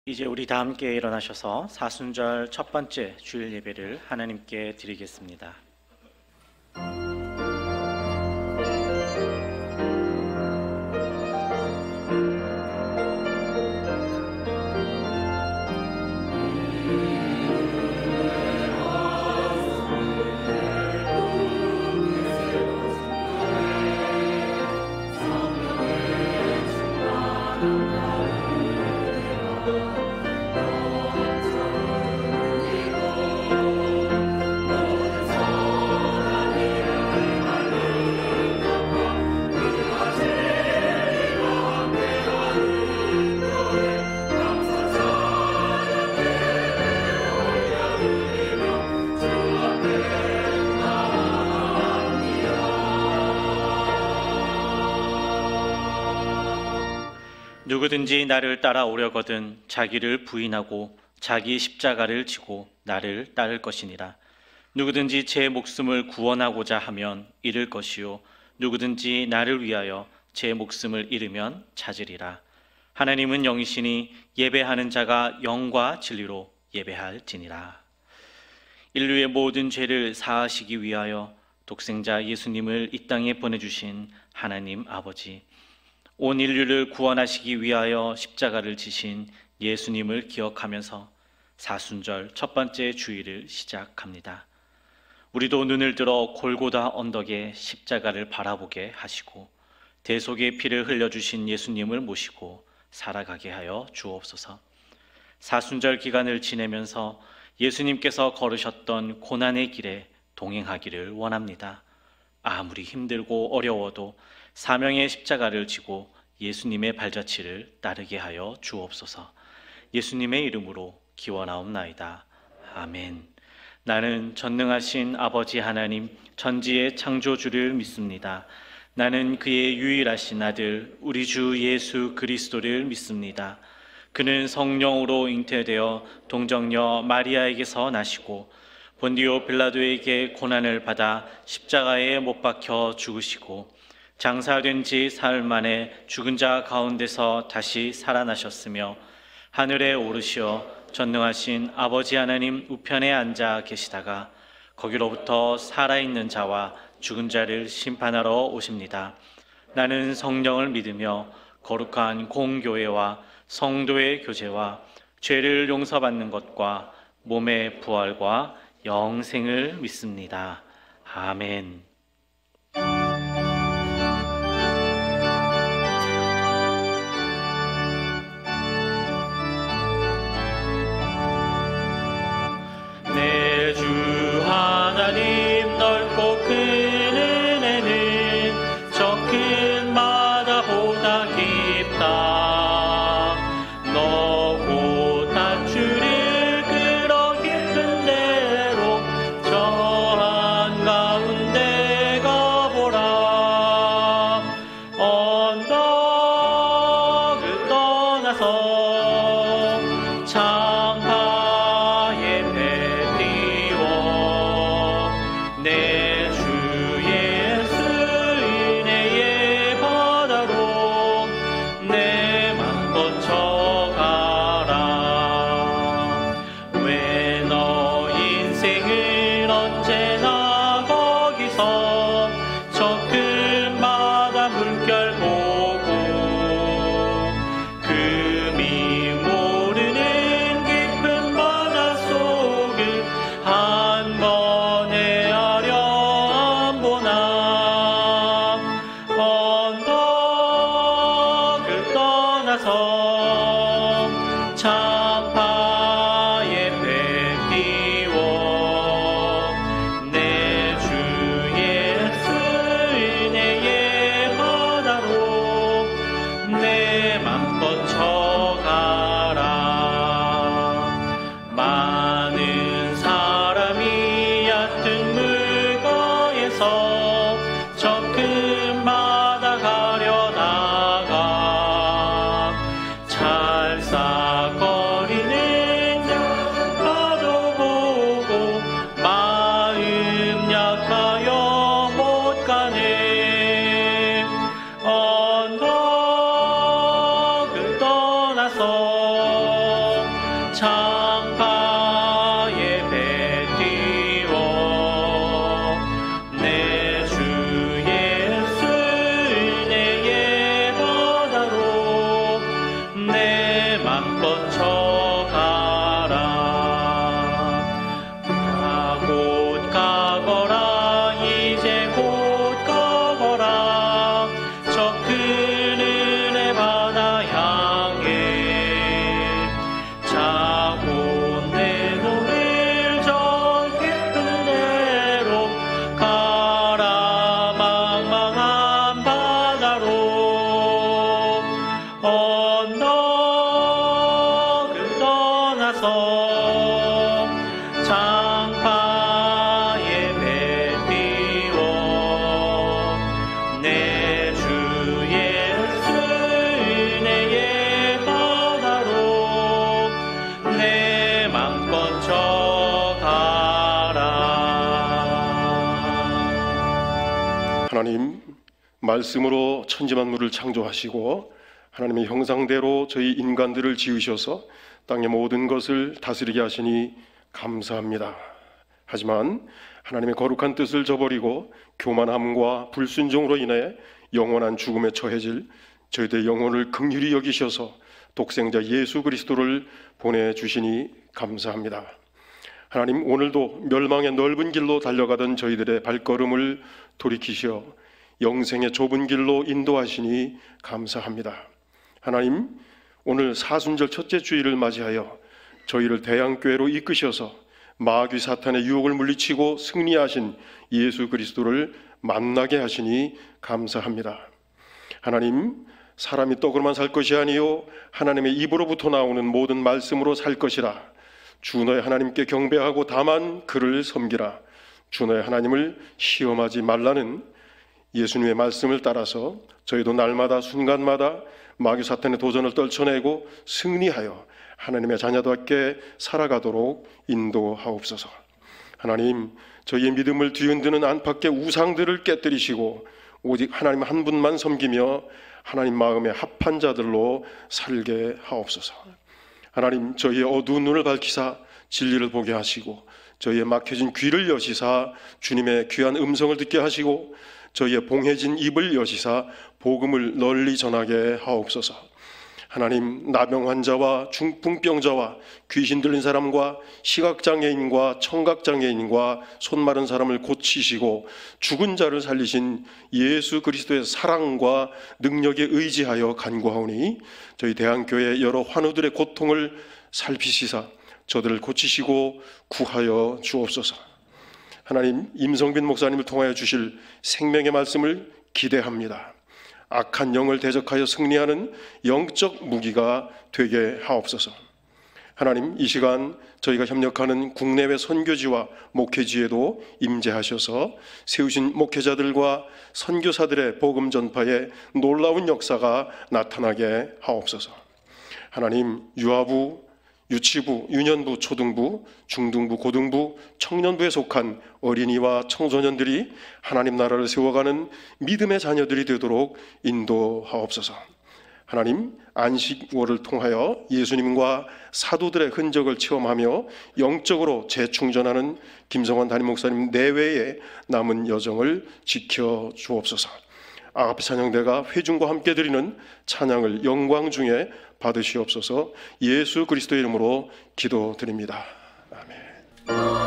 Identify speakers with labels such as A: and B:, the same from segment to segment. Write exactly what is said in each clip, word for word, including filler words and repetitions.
A: 이제 우리 다 함께 일어나셔서 사순절 첫 번째 주일 예배를 하나님께 드리겠습니다. 누구든지 나를 따라오려거든 자기를 부인하고 자기 십자가를 지고 나를 따를 것이니라. 누구든지 제 목숨을 구원하고자 하면 잃을 것이요 누구든지 나를 위하여 제 목숨을 잃으면 찾으리라. 하나님은 영이시니 예배하는 자가 영과 진리로 예배할지니라. 인류의 모든 죄를 사하시기 위하여 독생자 예수님을 이 땅에 보내주신 하나님 아버지, 온 인류를 구원하시기 위하여 십자가를 지신 예수님을 기억하면서 사순절 첫 번째 주일을 시작합니다. 우리도 눈을 들어 골고다 언덕에 십자가를 바라보게 하시고 대속의 피를 흘려주신 예수님을 모시고 살아가게 하여 주옵소서. 사순절 기간을 지내면서 예수님께서 걸으셨던 고난의 길에 동행하기를 원합니다. 아무리 힘들고 어려워도 사명의 십자가를 지고 예수님의 발자취를 따르게 하여 주옵소서. 예수님의 이름으로 기원하옵나이다. 아멘. 나는 전능하신 아버지 하나님 전지의 창조주를 믿습니다. 나는 그의 유일하신 아들 우리 주 예수 그리스도를 믿습니다. 그는 성령으로 잉태되어 동정녀 마리아에게서 나시고 본디오 빌라도에게 고난을 받아 십자가에 못 박혀 죽으시고 장사된 지 사흘 만에 죽은 자 가운데서 다시 살아나셨으며 하늘에 오르시어 전능하신 아버지 하나님 우편에 앉아 계시다가 거기로부터 살아있는 자와 죽은 자를 심판하러 오십니다. 나는 성령을 믿으며 거룩한 공교회와 성도의 교제와 죄를 용서받는 것과 몸의 부활과 영생을 믿습니다. 아멘. 내 주 하나님 넓고 큰 은혜는 저 큰 바다보다 깊다. 너고 다추를 끌어 깊은 데로 저 한가운데 가보라. 언덕을 떠나서 참파에 내 주 예수 은혜의 바다로 내 맘 뻗쳐가라. 왜 너 인생을 언제나 거기서 저 큰 바다 물결 보고 금이 모르는 깊은 바다 속을 한 번에 언덕을 떠나서 참파에 배 띄워 내 주 예수 은혜의 바다로 내 맘 뻗쳐가라. 많은 사람이 얕은 물가에서 저 큰 바다 가려다가 찰싹 창파에 배 띄워 내 주 예수 내의 바다로 내 맘 뻗쳐가라. 곧 가거라 이제 곧 가거라 저 큰 은혜 바다 향해 자고 내 노를 저 깊은 데로 가라. 망망한 바다로 언덕을 떠나서 창파에 배 띄워 내 주 예수 은혜의 바다로 내 맘 뻗쳐가라.
B: 하나님, 말씀으로 천지만물을 창조하시고 하나님의 형상대로 저희 인간들을 지으셔서 땅의 모든 것을 다스리게 하시니 감사합니다. 하지만 하나님의 거룩한 뜻을 저버리고 교만함과 불순종으로 인해 영원한 죽음에 처해질 저희들의 영혼을 긍휼히 여기셔서 독생자 예수 그리스도를 보내주시니 감사합니다. 하나님, 오늘도 멸망의 넓은 길로 달려가던 저희들의 발걸음을 돌이키시어 영생의 좁은 길로 인도하시니 감사합니다. 하나님, 오늘 사순절 첫째 주일을 맞이하여 저희를 대양교회로 이끄셔서 마귀 사탄의 유혹을 물리치고 승리하신 예수 그리스도를 만나게 하시니 감사합니다. 하나님, 사람이 떡으로만 살 것이 아니요 하나님의 입으로부터 나오는 모든 말씀으로 살 것이라. 주 너의 하나님께 경배하고 다만 그를 섬기라. 주 너의 하나님을 시험하지 말라는 예수님의 말씀을 따라서 저희도 날마다 순간마다 마귀 사탄의 도전을 떨쳐내고 승리하여 하나님의 자녀답게 살아가도록 인도하옵소서. 하나님, 저희의 믿음을 뒤흔드는 안팎의 우상들을 깨뜨리시고 오직 하나님 한 분만 섬기며 하나님 마음에 합한 자들로 살게 하옵소서. 하나님, 저희의 어두운 눈을 밝히사 진리를 보게 하시고 저희의 막혀진 귀를 여시사 주님의 귀한 음성을 듣게 하시고 저희의 봉해진 입을 여시사 복음을 널리 전하게 하옵소서. 하나님, 나병 환자와 중풍병자와 귀신 들린 사람과 시각장애인과 청각장애인과 손 마른 사람을 고치시고 죽은 자를 살리신 예수 그리스도의 사랑과 능력에 의지하여 간구하오니 저희 대한교회 여러 환우들의 고통을 살피시사 저들을 고치시고 구하여 주옵소서. 하나님, 임성빈 목사님을 통하여 주실 생명의 말씀을 기대합니다. 악한 영을 대적하여 승리하는 영적 무기가 되게 하옵소서. 하나님, 이 시간 저희가 협력하는 국내외 선교지와 목회지에도 임재하셔서 세우신 목회자들과 선교사들의 복음 전파에 놀라운 역사가 나타나게 하옵소서. 하나님, 유아부, 유치부, 유년부, 초등부, 중등부, 고등부, 청년부에 속한 어린이와 청소년들이 하나님 나라를 세워가는 믿음의 자녀들이 되도록 인도하옵소서. 하나님, 안식월을 통하여 예수님과 사도들의 흔적을 체험하며 영적으로 재충전하는 김성환 담임 목사님 내외의 남은 여정을 지켜주옵소서. 아가페 찬양대가 회중과 함께 드리는 찬양을 영광 중에 받으시옵소서. 예수 그리스도의 이름으로 기도드립니다. 아멘.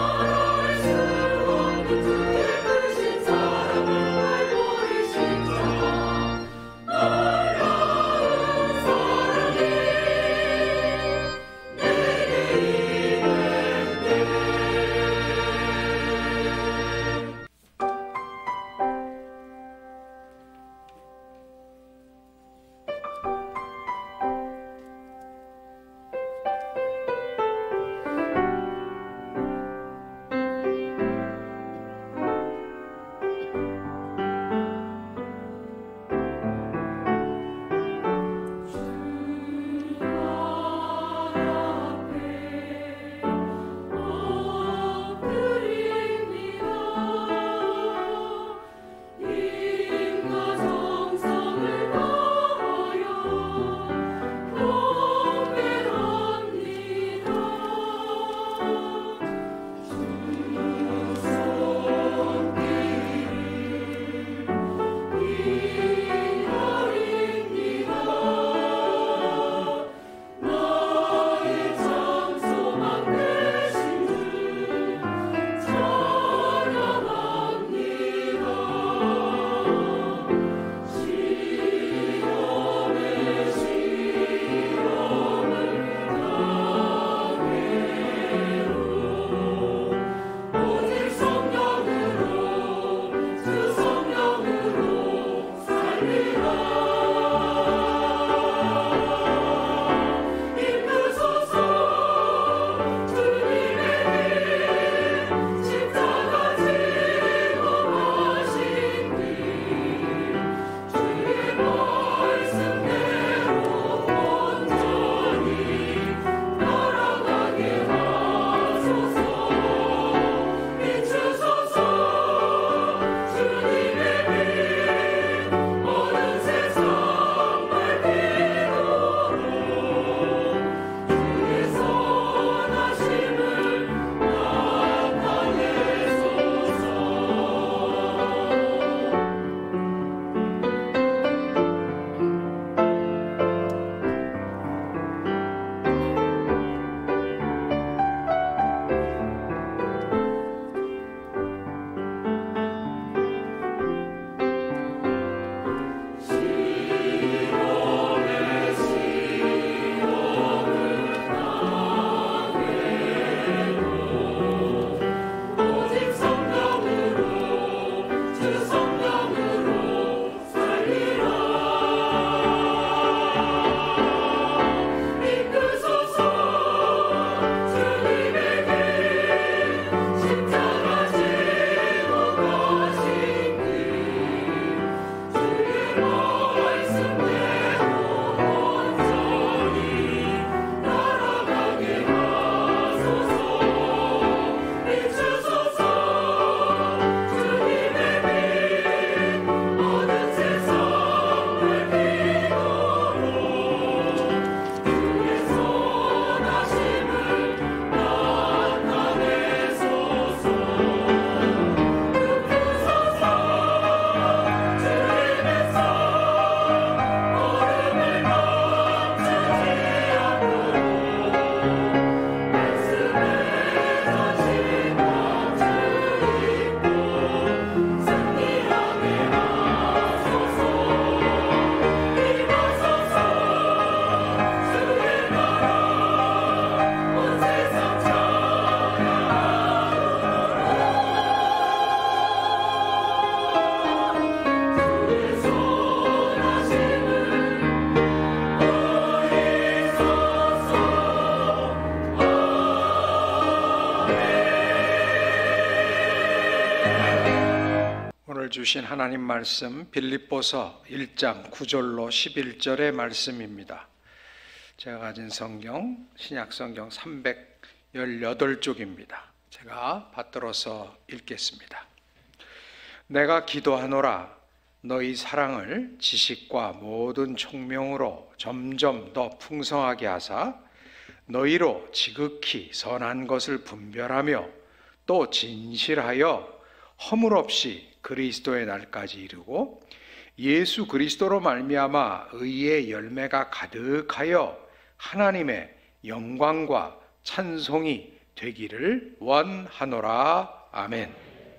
C: 주신 하나님 말씀 빌립보서 일 장 구 절로 십일 절의 말씀입니다. 제가 가진 성경 신약 성경 삼백십팔 쪽입니다. 제가 받들어서 읽겠습니다. 내가 기도하노라 너희 사랑을 지식과 모든 총명으로 점점 더 풍성하게 하사 너희로 지극히 선한 것을 분별하며 또 진실하여 허물 없이 그리스도의 날까지 이르고 예수 그리스도로 말미암아 의의 열매가 가득하여 하나님의 영광과 찬송이 되기를 원하노라. 아멘.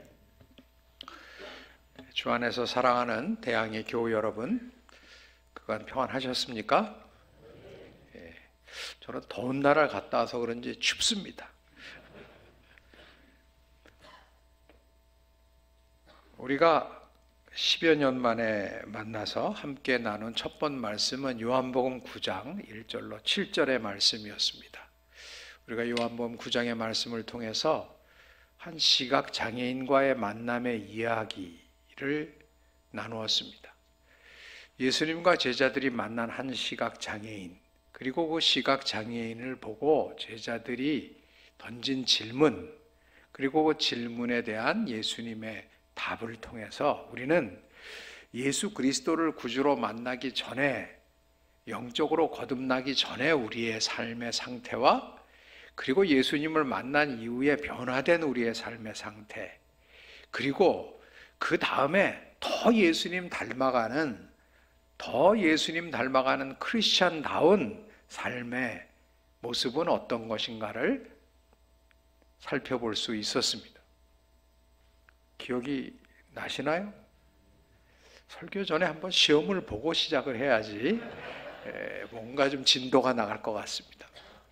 C: 주 안에서 사랑하는 대항의 교우 여러분, 그간 평안하셨습니까? 예, 저는 더운 나라를 갔다 와서 그런지 춥습니다. 우리가 십여 년 만에 만나서 함께 나눈 첫 번 말씀은 요한복음 구 장 일 절로 칠 절의 말씀이었습니다. 우리가 요한복음 구 장의 말씀을 통해서 한 시각장애인과의 만남의 이야기를 나누었습니다. 예수님과 제자들이 만난 한 시각장애인, 그리고 그 시각장애인을 보고 제자들이 던진 질문, 그리고 그 질문에 대한 예수님의 답을 통해서 우리는 예수 그리스도를 구주로 만나기 전에, 영적으로 거듭나기 전에 우리의 삶의 상태와 그리고 예수님을 만난 이후에 변화된 우리의 삶의 상태, 그리고 그 다음에 더 예수님 닮아가는, 더 예수님 닮아가는 크리스찬다운 삶의 모습은 어떤 것인가를 살펴볼 수 있었습니다. 기억이 나시나요? 설교 전에 한번 시험을 보고 시작을 해야지 뭔가 좀 진도가 나갈 것 같습니다.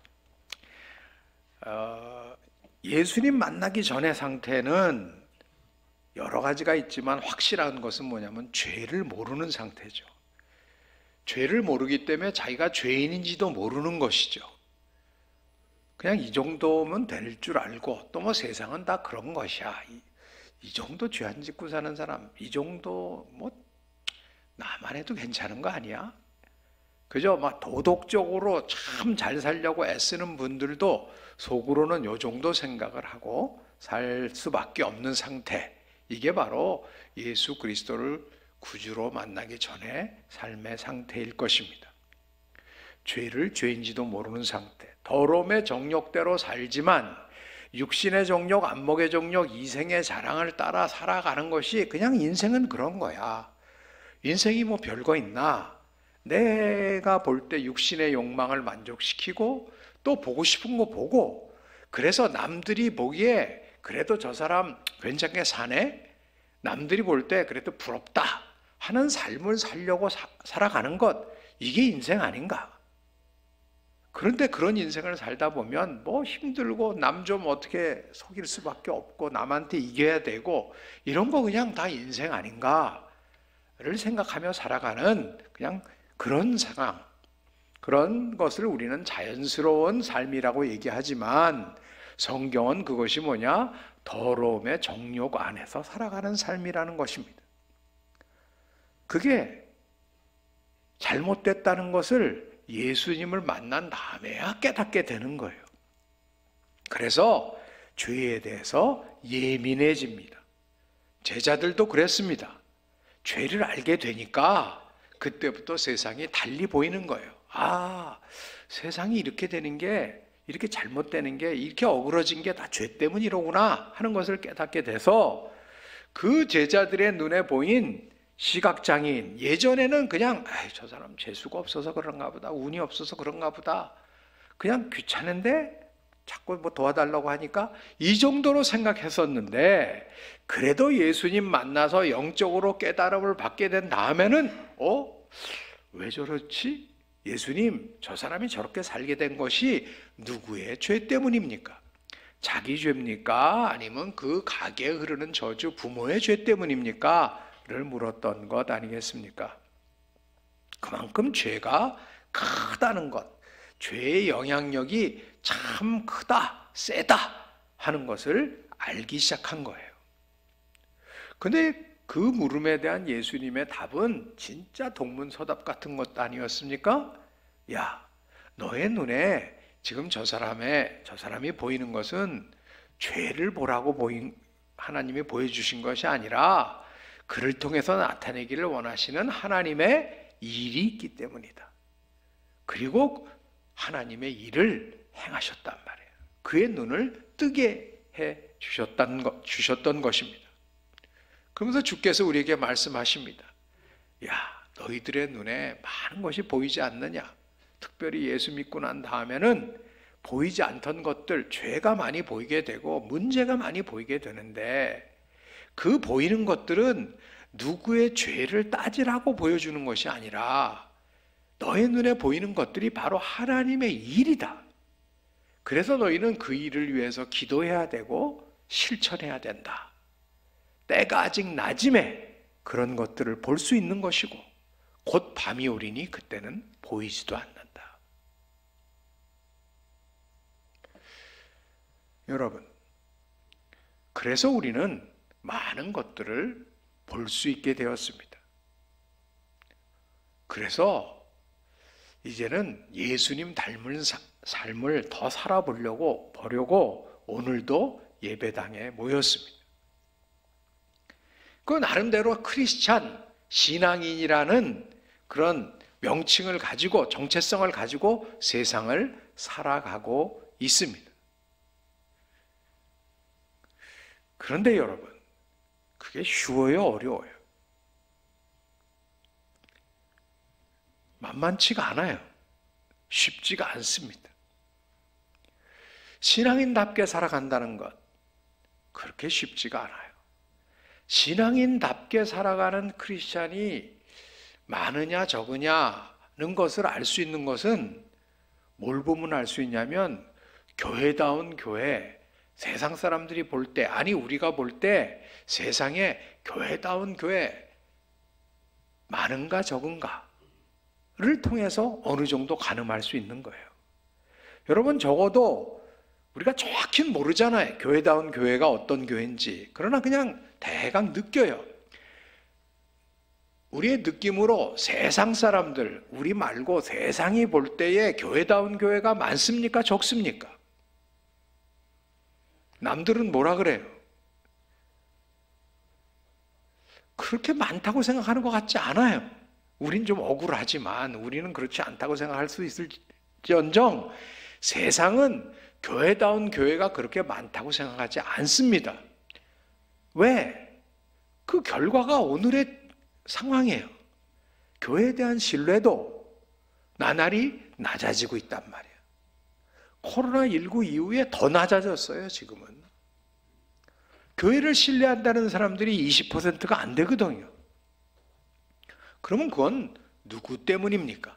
C: 어, 예수님 만나기 전의 상태는 여러 가지가 있지만 확실한 것은 뭐냐면 죄를 모르는 상태죠. 죄를 모르기 때문에 자기가 죄인인지도 모르는 것이죠. 그냥 이 정도면 될 줄 알고, 또 뭐 세상은 다 그런 것이야, 이, 이 정도 죄 안 짓고 사는 사람, 이 정도 뭐 나만 해도 괜찮은 거 아니야? 그죠? 막 도덕적으로 참 잘 살려고 애쓰는 분들도 속으로는 요 정도 생각을 하고 살 수밖에 없는 상태, 이게 바로 예수 그리스도를 구주로 만나기 전에 삶의 상태일 것입니다. 죄를 죄인지도 모르는 상태, 더러움의 정욕대로 살지만 육신의 정욕, 안목의 정욕, 이생의 자랑을 따라 살아가는 것이 그냥 인생은 그런 거야. 인생이 뭐 별거 있나? 내가 볼 때 육신의 욕망을 만족시키고 또 보고 싶은 거 보고, 그래서 남들이 보기에 그래도 저 사람 괜찮게 사네? 남들이 볼 때 그래도 부럽다 하는 삶을 살려고 사, 살아가는 것, 이게 인생 아닌가? 그런데 그런 인생을 살다 보면 뭐 힘들고 남 좀 어떻게 속일 수밖에 없고 남한테 이겨야 되고, 이런 거 그냥 다 인생 아닌가를 생각하며 살아가는 그냥 그런 상황, 그런 것을 우리는 자연스러운 삶이라고 얘기하지만 성경은 그것이 뭐냐? 더러움의 정욕 안에서 살아가는 삶이라는 것입니다. 그게 잘못됐다는 것을 예수님을 만난 다음에야 깨닫게 되는 거예요. 그래서 죄에 대해서 예민해집니다. 제자들도 그랬습니다. 죄를 알게 되니까 그때부터 세상이 달리 보이는 거예요. 아, 세상이 이렇게 되는 게, 이렇게 잘못되는 게, 이렇게 어그러진 게 다 죄 때문이로구나 하는 것을 깨닫게 돼서 그 제자들의 눈에 보인 시각장애인, 예전에는 그냥 아이, 저 사람 재수가 없어서 그런가 보다, 운이 없어서 그런가 보다, 그냥 귀찮은데 자꾸 뭐 도와달라고 하니까 이 정도로 생각했었는데, 그래도 예수님 만나서 영적으로 깨달음을 받게 된 다음에는 어? 왜 저렇지? 예수님, 저 사람이 저렇게 살게 된 것이 누구의 죄 때문입니까? 자기 죄입니까? 아니면 그 가게에 흐르는 저주 부모의 죄 때문입니까? 를 물었던 것 아니겠습니까? 그만큼 죄가 크다는 것, 죄의 영향력이 참 크다, 세다 하는 것을 알기 시작한 거예요. 근데 그 물음에 대한 예수님의 답은 진짜 동문서답 같은 것도 아니었습니까? 야, 너의 눈에 지금 저 사람의 저 사람이 보이는 것은 죄를 보라고 보인 하나님이 보여주신 것이 아니라 그를 통해서 나타내기를 원하시는 하나님의 일이 있기 때문이다. 그리고 하나님의 일을 행하셨단 말이에요. 그의 눈을 뜨게 해 주셨던, 것, 주셨던 것입니다. 그러면서 주께서 우리에게 말씀하십니다. 야, 너희들의 눈에 많은 것이 보이지 않느냐? 특별히 예수 믿고 난 다음에는 보이지 않던 것들, 죄가 많이 보이게 되고 문제가 많이 보이게 되는데 그 보이는 것들은 누구의 죄를 따지라고 보여주는 것이 아니라 너의 눈에 보이는 것들이 바로 하나님의 일이다. 그래서 너희는 그 일을 위해서 기도해야 되고 실천해야 된다. 때가 아직 낮음에 그런 것들을 볼 수 있는 것이고 곧 밤이 오리니 그때는 보이지도 않는다. 여러분, 그래서 우리는 많은 것들을 볼 수 있게 되었습니다. 그래서 이제는 예수님 닮은 사, 삶을 더 살아보려고 보려고 오늘도 예배당에 모였습니다. 그 나름대로 크리스찬, 신앙인이라는 그런 명칭을 가지고 정체성을 가지고 세상을 살아가고 있습니다. 그런데 여러분, 그게 쉬워요, 어려워요? 만만치가 않아요. 쉽지가 않습니다. 신앙인답게 살아간다는 것, 그렇게 쉽지가 않아요. 신앙인답게 살아가는 크리스찬이 많으냐 적으냐는 것을 알 수 있는 것은 뭘 보면 알 수 있냐면 교회다운 교회, 세상 사람들이 볼 때, 아니 우리가 볼 때 세상에 교회다운 교회 많은가 적은가를 통해서 어느 정도 가늠할 수 있는 거예요. 여러분, 적어도 우리가 정확히는 모르잖아요. 교회다운 교회가 어떤 교회인지. 그러나 그냥 대강 느껴요. 우리의 느낌으로 세상 사람들, 우리 말고 세상이 볼 때에 교회다운 교회가 많습니까? 적습니까? 남들은 뭐라 그래요? 그렇게 많다고 생각하는 것 같지 않아요. 우린 좀 억울하지만 우리는 그렇지 않다고 생각할 수 있을지언정 세상은 교회다운 교회가 그렇게 많다고 생각하지 않습니다. 왜? 그 결과가 오늘의 상황이에요. 교회에 대한 신뢰도 나날이 낮아지고 있단 말이에요. 코로나십구 이후에 더 낮아졌어요, 지금은. 교회를 신뢰한다는 사람들이 이십 퍼센트가 안 되거든요. 그러면 그건 누구 때문입니까?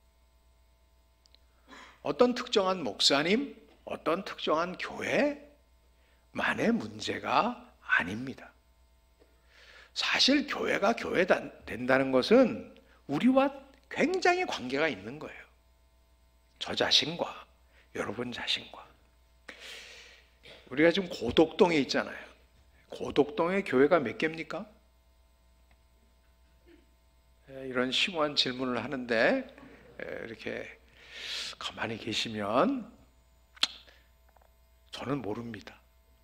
C: 어떤 특정한 목사님, 어떤 특정한 교회만의 문제가 아닙니다. 사실 교회가 교회 된다는 것은 우리와 굉장히 관계가 있는 거예요. 저 자신과 여러분 자신과. 우리가 지금 고덕동에 있잖아요. 고덕동에 교회가 몇 개입니까? 이런 심오한 질문을 하는데 이렇게 가만히 계시면 저는 모릅니다.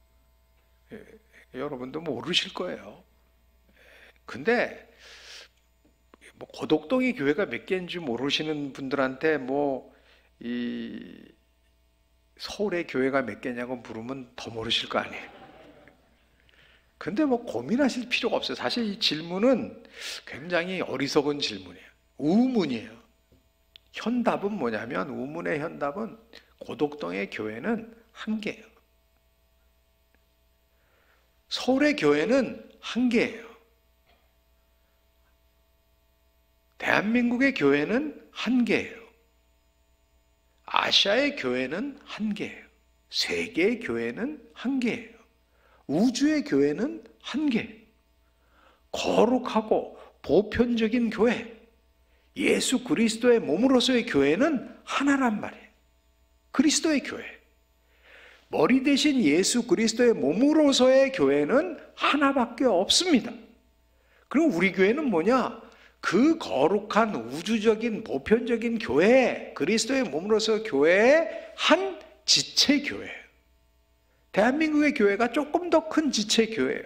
C: 여러분도 모르실 거예요. 근데 뭐 고덕동의 교회가 몇 개인지 모르시는 분들한테 뭐 이 서울의 교회가 몇 개냐고 물으면 더 모르실 거 아니에요. 근데 뭐 고민하실 필요가 없어요. 사실 이 질문은 굉장히 어리석은 질문이에요. 우문이에요. 현답은 뭐냐면, 우문의 현답은 고덕동의 교회는 한 개예요. 서울의 교회는 한 개예요. 대한민국의 교회는 한 개예요. 아시아의 교회는 한 개예요. 세계의 교회는 한 개예요. 우주의 교회는 한 개예요. 거룩하고 보편적인 교회, 예수 그리스도의 몸으로서의 교회는 하나란 말이에요. 그리스도의 교회. 머리 대신 예수 그리스도의 몸으로서의 교회는 하나밖에 없습니다. 그럼 우리 교회는 뭐냐? 그 거룩한 우주적인 보편적인 교회, 그리스도의 몸으로서 교회의 한 지체 교회예요. 대한민국의 교회가 조금 더 큰 지체 교회예요.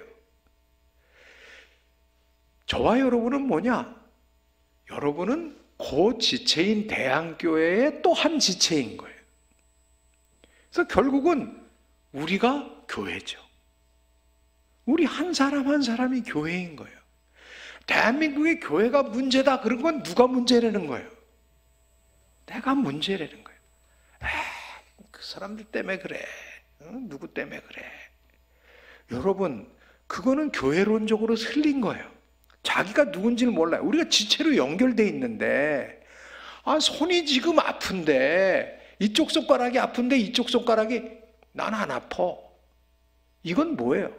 C: 저와 여러분은 뭐냐? 여러분은 그 지체인 대한교회의 또 한 지체인 거예요. 그래서 결국은 우리가 교회죠. 우리 한 사람 한 사람이 교회인 거예요. 대한민국의 교회가 문제다 그런 건 누가 문제라는 거예요? 내가 문제라는 거예요. 에이, 그 사람들 때문에 그래. 응? 누구 때문에 그래. 여러분, 그거는 교회론적으로 틀린 거예요. 자기가 누군지를 몰라요. 우리가 지체로 연결돼 있는데, 아, 손이 지금 아픈데, 이쪽 손가락이 아픈데 이쪽 손가락이 난 안 아파. 이건 뭐예요?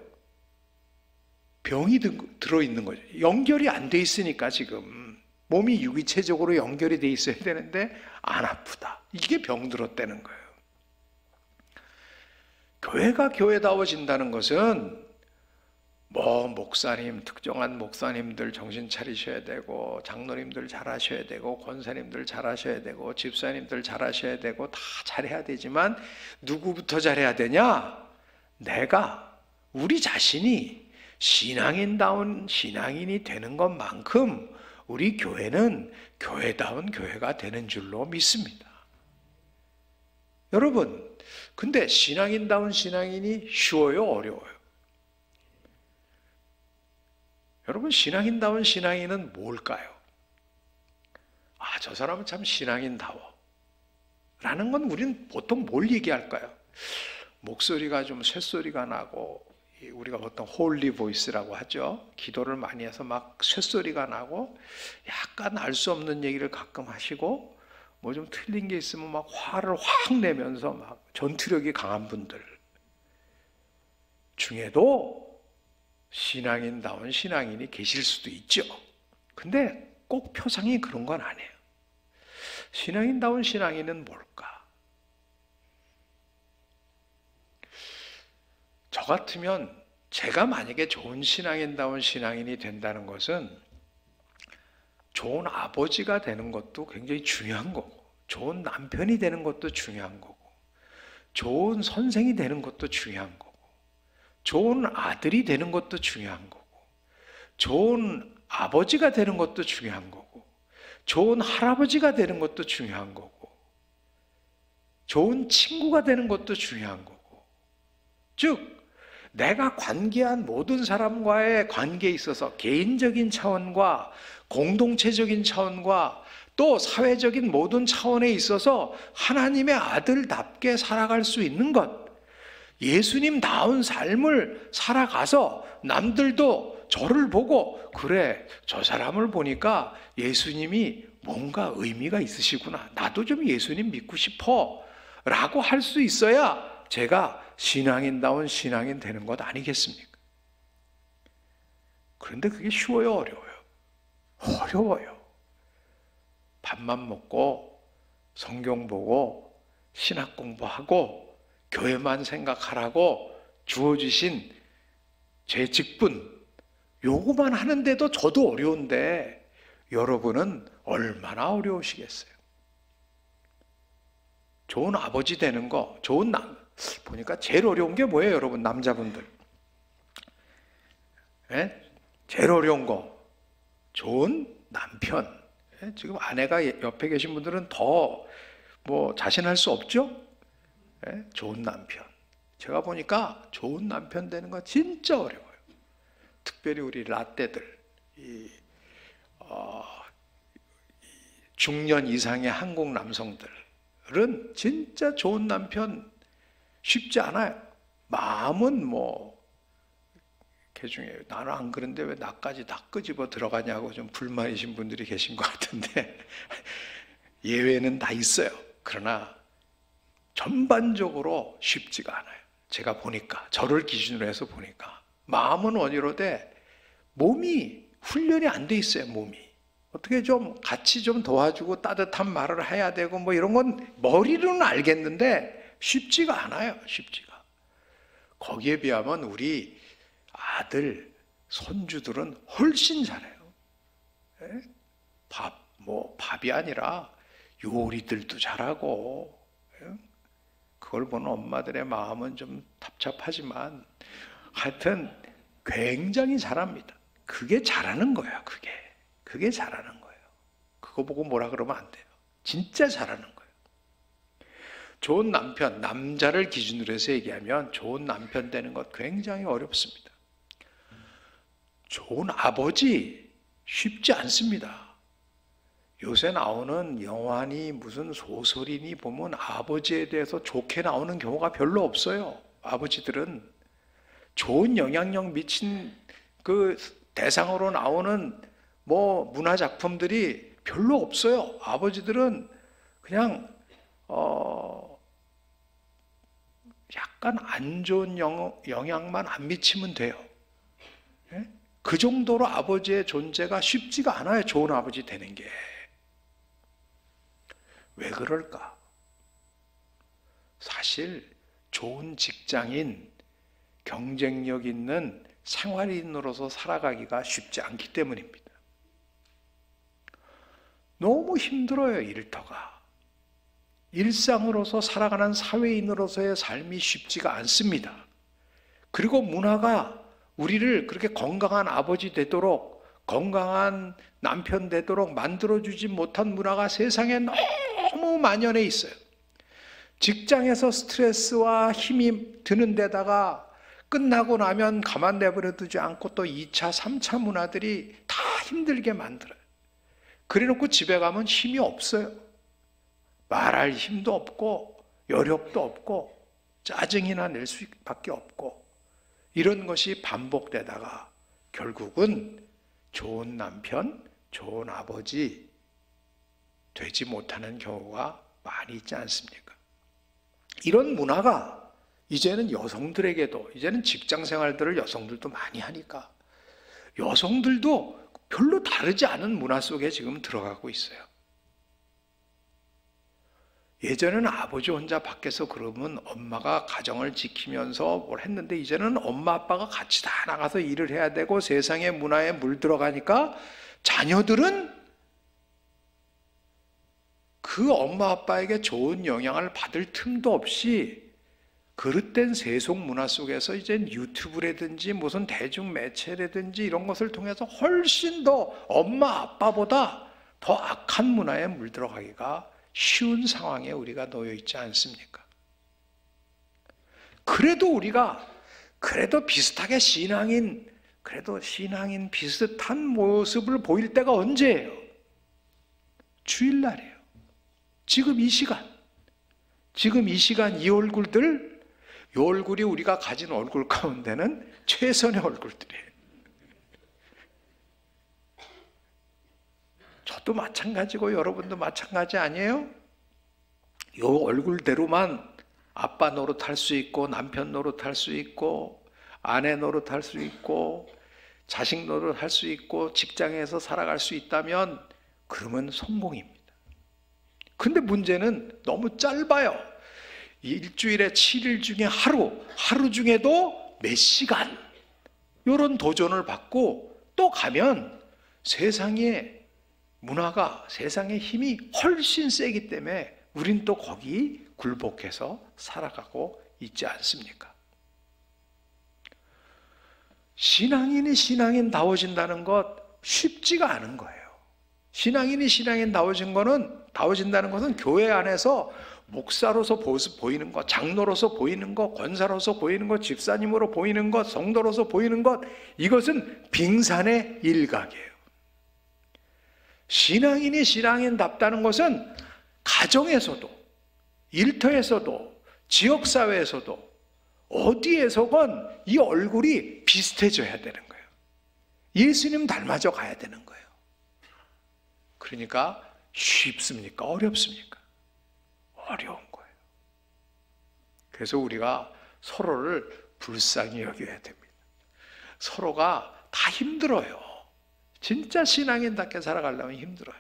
C: 병이 들어있는 거죠. 연결이 안 돼 있으니까 지금 몸이 유기체적으로 연결이 돼 있어야 되는데 안 아프다. 이게 병 들었다는 거예요. 교회가 교회다워진다는 것은 뭐 목사님, 특정한 목사님들 정신 차리셔야 되고, 장로님들 잘하셔야 되고, 권사님들 잘하셔야 되고, 집사님들 잘하셔야 되고, 다 잘해야 되지만 누구부터 잘해야 되냐? 내가, 우리 자신이 신앙인다운 신앙인이 되는 것만큼 우리 교회는 교회다운 교회가 되는 줄로 믿습니다. 여러분, 근데 신앙인다운 신앙인이 쉬워요, 어려워요? 여러분, 신앙인다운 신앙인은 뭘까요? 아, 저 사람은 참 신앙인다워 라는 건 우리는 보통 뭘 얘기할까요? 목소리가 좀 쇳소리가 나고, 우리가 보통 홀리 보이스라고 하죠. 기도를 많이 해서 막 쇳소리가 나고 약간 알 수 없는 얘기를 가끔 하시고, 뭐 좀 틀린 게 있으면 막 화를 확 내면서 막 전투력이 강한 분들 중에도 신앙인다운 신앙인이 계실 수도 있죠. 근데 꼭 표상이 그런 건 아니에요. 신앙인다운 신앙인은 뭘까? 저 같으면, 제가 만약에 좋은 신앙인다운 신앙인이 된다는 것은 좋은 아버지가 되는 것도 굉장히 중요한 거고, 좋은 남편이 되는 것도 중요한 거고, 좋은 선생이 되는 것도 중요한 거고, 좋은 아들이 되는 것도 중요한 거고, 좋은 아버지가 되는 것도 중요한 거고, 좋은 할아버지가 되는 것도 중요한 거고, 좋은 친구가 되는 것도 중요한 거고, 즉 내가 관계한 모든 사람과의 관계에 있어서 개인적인 차원과 공동체적인 차원과 또 사회적인 모든 차원에 있어서 하나님의 아들답게 살아갈 수 있는 것, 예수님다운 삶을 살아가서 남들도 저를 보고, 그래, 저 사람을 보니까 예수님이 뭔가 의미가 있으시구나, 나도 좀 예수님 믿고 싶어 라고 할 수 있어야 제가 신앙인다운 신앙인 되는 것 아니겠습니까? 그런데 그게 쉬워요, 어려워요? 어려워요. 밥만 먹고 성경 보고 신학 공부하고 교회만 생각하라고 주어주신 제 직분, 요거만 하는데도 저도 어려운데 여러분은 얼마나 어려우시겠어요? 좋은 아버지 되는 거, 좋은 남, 보니까 제일 어려운 게 뭐예요, 여러분? 남자분들. 예? 제일 어려운 거, 좋은 남편. 예? 지금 아내가 옆에 계신 분들은 더 뭐 자신할 수 없죠? 예? 좋은 남편. 제가 보니까 좋은 남편 되는 거 진짜 어려워요. 특별히 우리 라떼들, 이, 어, 이 중년 이상의 한국 남성들은 진짜 좋은 남편 쉽지 않아요. 마음은 뭐 개중해요. 나는 안 그런데 왜 나까지 다 끄집어 들어가냐고 좀 불만이신 분들이 계신 것 같은데 예외는 다 있어요. 그러나 전반적으로 쉽지가 않아요. 제가 보니까, 저를 기준으로 해서 보니까 마음은 원이로되 몸이 훈련이 안 돼 있어요. 몸이 어떻게 좀 같이 좀 도와주고 따뜻한 말을 해야 되고 뭐 이런 건 머리로는 알겠는데 쉽지가 않아요. 쉽지가. 거기에 비하면 우리 아들, 손주들은 훨씬 잘해요. 예? 밥, 뭐 밥이 아니라 요리들도 잘하고, 예? 그걸 보는 엄마들의 마음은 좀 답답하지만 하여튼 굉장히 잘합니다. 그게 잘하는 거예요. 그게 그게 잘하는 거예요. 그거 보고 뭐라 그러면 안 돼요. 진짜 잘하는 거예요. 좋은 남편, 남자를 기준으로 해서 얘기하면 좋은 남편 되는 것 굉장히 어렵습니다. 좋은 아버지 쉽지 않습니다. 요새 나오는 영화니 무슨 소설이니 보면 아버지에 대해서 좋게 나오는 경우가 별로 없어요. 아버지들은 좋은 영향력 미친 그 대상으로 나오는 뭐 문화 작품들이 별로 없어요. 아버지들은 그냥 어 약간 안 좋은 영향만 안 미치면 돼요. 예? 그 정도로 아버지의 존재가 쉽지가 않아요. 좋은 아버지 되는 게. 왜 그럴까? 사실 좋은 직장인, 경쟁력 있는 생활인으로서 살아가기가 쉽지 않기 때문입니다. 너무 힘들어요, 일터가. 일상으로서 살아가는 사회인으로서의 삶이 쉽지가 않습니다. 그리고 문화가 우리를 그렇게 건강한 아버지 되도록, 건강한 남편 되도록 만들어주지 못한 문화가 세상에 너무 만연해 있어요. 직장에서 스트레스와 힘이 드는 데다가 끝나고 나면 가만 내버려 두지 않고 또 이 차, 삼 차 문화들이 다 힘들게 만들어요. 그래 놓고 집에 가면 힘이 없어요. 말할 힘도 없고 여력도 없고 짜증이나 낼 수밖에 없고, 이런 것이 반복되다가 결국은 좋은 남편, 좋은 아버지 되지 못하는 경우가 많이 있지 않습니까? 이런 문화가 이제는 여성들에게도, 이제는 직장 생활들을 여성들도 많이 하니까 여성들도 별로 다르지 않은 문화 속에 지금 들어가고 있어요. 예전에는 아버지 혼자 밖에서 그러면 엄마가 가정을 지키면서 뭘 했는데, 이제는 엄마 아빠가 같이 다 나가서 일을 해야 되고 세상의 문화에 물들어가니까 자녀들은 그 엄마 아빠에게 좋은 영향을 받을 틈도 없이 그릇된 세속 문화 속에서 이제 유튜브라든지 무슨 대중매체라든지 이런 것을 통해서 훨씬 더 엄마 아빠보다 더 악한 문화에 물들어가기가 쉬운 상황에 우리가 놓여 있지 않습니까? 그래도 우리가 그래도 비슷하게 신앙인, 그래도 신앙인 비슷한 모습을 보일 때가 언제예요? 주일날이에요. 지금 이 시간, 지금 이 시간 이 얼굴들, 이 얼굴이 우리가 가진 얼굴 가운데는 최선의 얼굴들이에요. 저도 마찬가지고 여러분도 마찬가지 아니에요? 이 얼굴대로만 아빠 노릇할 수 있고 남편 노릇할 수 있고 아내 노릇할 수 있고 자식 노릇할 수 있고 직장에서 살아갈 수 있다면 그러면 성공입니다. 근데 문제는 너무 짧아요. 일주일에 칠 일 중에 하루, 하루 중에도 몇 시간 이런 도전을 받고 또 가면 세상의 문화가, 세상의 힘이 훨씬 세기 때문에 우린 또 거기 굴복해서 살아가고 있지 않습니까? 신앙인이 신앙인다워진다는 것 쉽지가 않은 거예요. 신앙인이 신앙인다워진 거는, 다워진다는 것은 교회 안에서 목사로서 보이는 것, 장로로서 보이는 것, 권사로서 보이는 것, 집사님으로 보이는 것, 성도로서 보이는 것, 이것은 빙산의 일각이에요. 신앙인이 신앙인답다는 것은 가정에서도, 일터에서도, 지역사회에서도 어디에서건 이 얼굴이 비슷해져야 되는 거예요. 예수님 닮아져 가야 되는 거예요. 그러니까 쉽습니까? 어렵습니까? 어려운 거예요. 그래서 우리가 서로를 불쌍히 여겨야 됩니다. 서로가 다 힘들어요. 진짜 신앙인답게 살아가려면 힘들어요.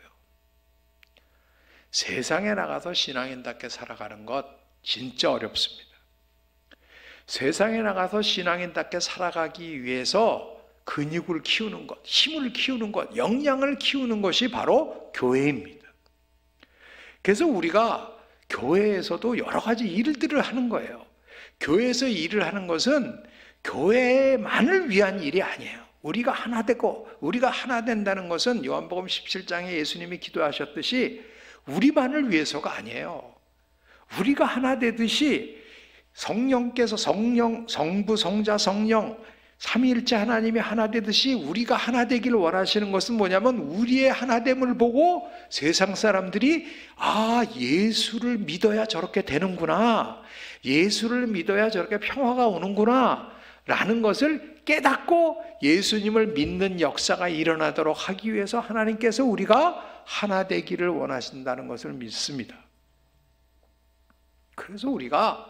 C: 세상에 나가서 신앙인답게 살아가는 것 진짜 어렵습니다. 세상에 나가서 신앙인답게 살아가기 위해서 근육을 키우는 것, 힘을 키우는 것, 역량을 키우는 것이 바로 교회입니다. 그래서 우리가 교회에서도 여러 가지 일들을 하는 거예요. 교회에서 일을 하는 것은 교회만을 위한 일이 아니에요. 우리가 하나 되고, 우리가 하나 된다는 것은 요한복음 십칠 장에 예수님이 기도하셨듯이 우리만을 위해서가 아니에요. 우리가 하나 되듯이 성령께서 성령, 성부, 성자, 성령 삼위일체 하나님이 하나 되듯이 우리가 하나 되기를 원하시는 것은 뭐냐면 우리의 하나됨을 보고 세상 사람들이 아, 예수를 믿어야 저렇게 되는구나, 예수를 믿어야 저렇게 평화가 오는구나 라는 것을 깨닫고 예수님을 믿는 역사가 일어나도록 하기 위해서 하나님께서 우리가 하나 되기를 원하신다는 것을 믿습니다. 그래서 우리가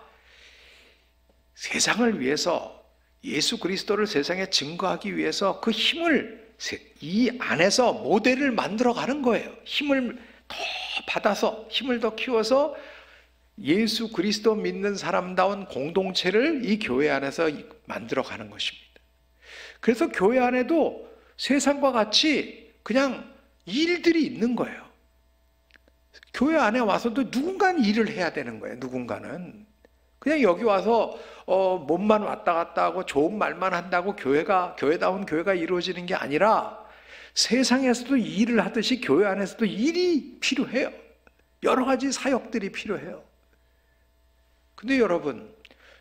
C: 세상을 위해서, 예수 그리스도를 세상에 증거하기 위해서 그 힘을 이 안에서 모델을 만들어 가는 거예요. 힘을 더 받아서, 힘을 더 키워서 예수 그리스도 믿는 사람다운 공동체를 이 교회 안에서 만들어 가는 것입니다. 그래서 교회 안에도 세상과 같이 그냥 일들이 있는 거예요. 교회 안에 와서도 누군가는 일을 해야 되는 거예요. 누군가는 그냥 여기 와서 어, 몸만 왔다 갔다 하고 좋은 말만 한다고 교회가, 교회다운 교회가 이루어지는 게 아니라 세상에서도 일을 하듯이 교회 안에서도 일이 필요해요. 여러 가지 사역들이 필요해요. 근데 여러분,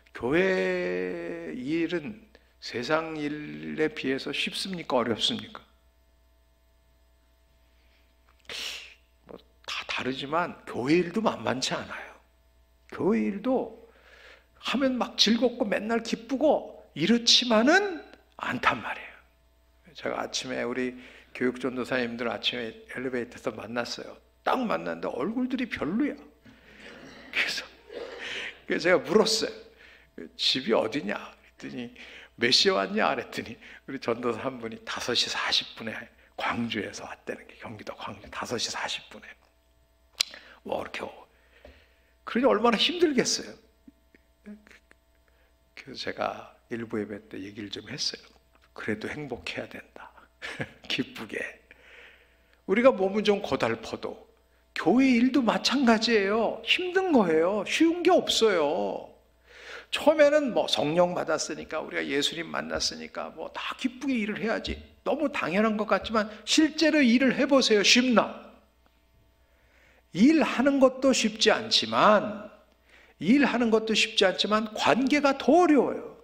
C: 교회 일은 세상 일에 비해서 쉽습니까? 어렵습니까? 뭐 다 다르지만 교회 일도 만만치 않아요. 교회 일도 하면 막 즐겁고 맨날 기쁘고 이렇지만은 않단 말이에요. 제가 아침에 우리 교육전도사님들 아침에 엘리베이터에서 만났어요. 딱 만났는데 얼굴들이 별로야. 그래서, 그래서 제가 물었어요. 집이 어디냐? 그랬더니 몇 시에 왔냐? 그랬더니 우리 전도사 한 분이 다섯 시 사십 분에 광주에서 왔다는 게, 경기도 광주 다섯 시 사십 분에. 와, 이렇게. 그러니 얼마나 힘들겠어요. 그래서 제가 일부 예배 때 얘기를 좀 했어요. 그래도 행복해야 된다. 기쁘게. 우리가 몸은 좀 고달퍼도 교회 일도 마찬가지예요. 힘든 거예요. 쉬운 게 없어요. 처음에는 뭐 성령 받았으니까, 우리가 예수님 만났으니까 뭐 다 기쁘게 일을 해야지, 너무 당연한 것 같지만 실제로 일을 해보세요. 쉽나? 일하는 것도 쉽지 않지만 일하는 것도 쉽지 않지만 관계가 더 어려워요.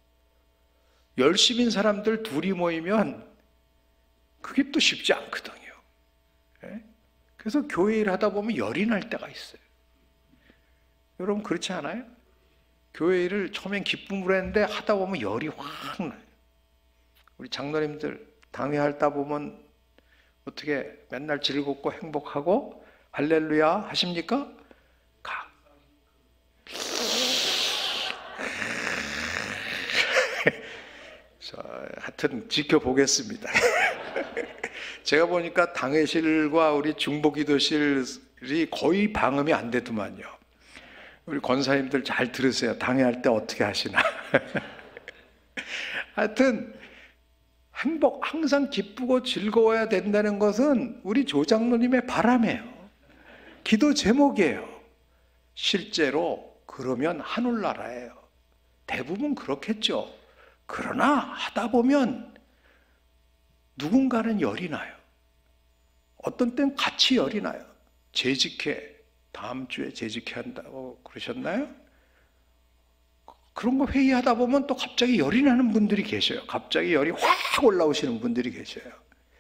C: 열심인 사람들 둘이 모이면 그게 또 쉽지 않거든요. 그래서 교회 일 하다 보면 열이 날 때가 있어요. 여러분 그렇지 않아요? 교회 일을 처음엔 기쁨으로 했는데 하다 보면 열이 확 나요. 우리 장로님들 당회하다 보면 어떻게 맨날 즐겁고 행복하고 할렐루야 하십니까? 가. 하여튼 지켜보겠습니다. 제가 보니까 당회실과 우리 중보기도실이 거의 방음이 안 되더만요. 우리 권사님들 잘 들으세요. 당회할 때 어떻게 하시나. 하여튼 행복, 항상 기쁘고 즐거워야 된다는 것은 우리 조장로님의 바람이에요. 기도 제목이에요. 실제로 그러면 하늘나라예요. 대부분 그렇겠죠. 그러나 하다 보면 누군가는 열이 나요. 어떤 땐 같이 열이 나요. 재직회, 다음 주에 재직회 한다고 그러셨나요? 그런 거 회의하다 보면 또 갑자기 열이 나는 분들이 계셔요. 갑자기 열이 확 올라오시는 분들이 계셔요.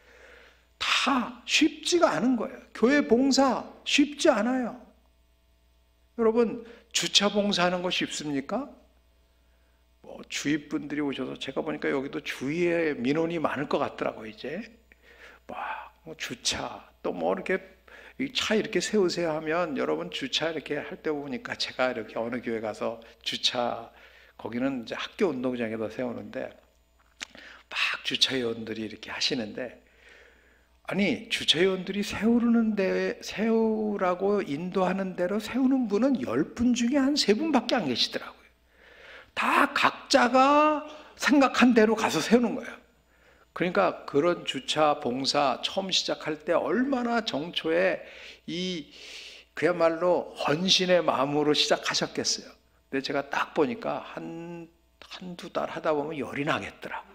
C: 다 쉽지가 않은 거예요. 교회 봉사 쉽지 않아요. 여러분 주차 봉사하는 거 쉽습니까? 뭐 주위 분들이 오셔서 제가 보니까 여기도 주위에 민원이 많을 것 같더라고요. 이제 뭐 주차 또 뭐 이렇게 차 이렇게 세우세요 하면 여러분 주차 이렇게 할 때 보니까 제가 이렇게 어느 교회 가서 주차 거기는 이제 학교 운동장에다 세우는데 막 주차위원들이 이렇게 하시는데 아니 주차위원들이 세우는 데 세우라고 인도하는 대로 세우는 분은 열 분 중에 한 세 분밖에 안 계시더라고요. 다 각자가 생각한 대로 가서 세우는 거예요. 그러니까 그런 주차 봉사 처음 시작할 때 얼마나 정초에 이 그야말로 헌신의 마음으로 시작하셨겠어요. 근데 제가 딱 보니까 한, 한두 달 하다 보면 열이 나겠더라고요.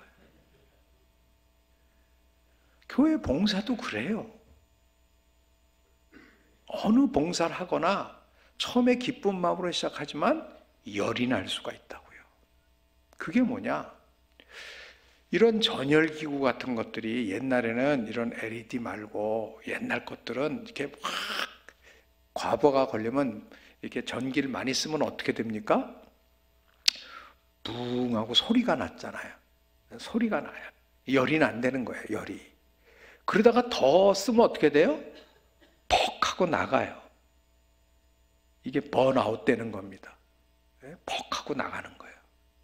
C: 교회 봉사도 그래요. 어느 봉사를 하거나 처음에 기쁜 마음으로 시작하지만 열이 날 수가 있다고요. 그게 뭐냐? 이런 전열기구 같은 것들이 옛날에는 이런 엘이디 말고 옛날 것들은 이렇게 확 과부하가 걸리면 이렇게 전기를 많이 쓰면 어떻게 됩니까? 붕 하고 소리가 났잖아요. 소리가 나요. 열이 안 되는 거예요, 열이. 그러다가 더 쓰면 어떻게 돼요? 퍽 하고 나가요. 이게 번아웃 되는 겁니다. 퍽 하고 나가는 거예요.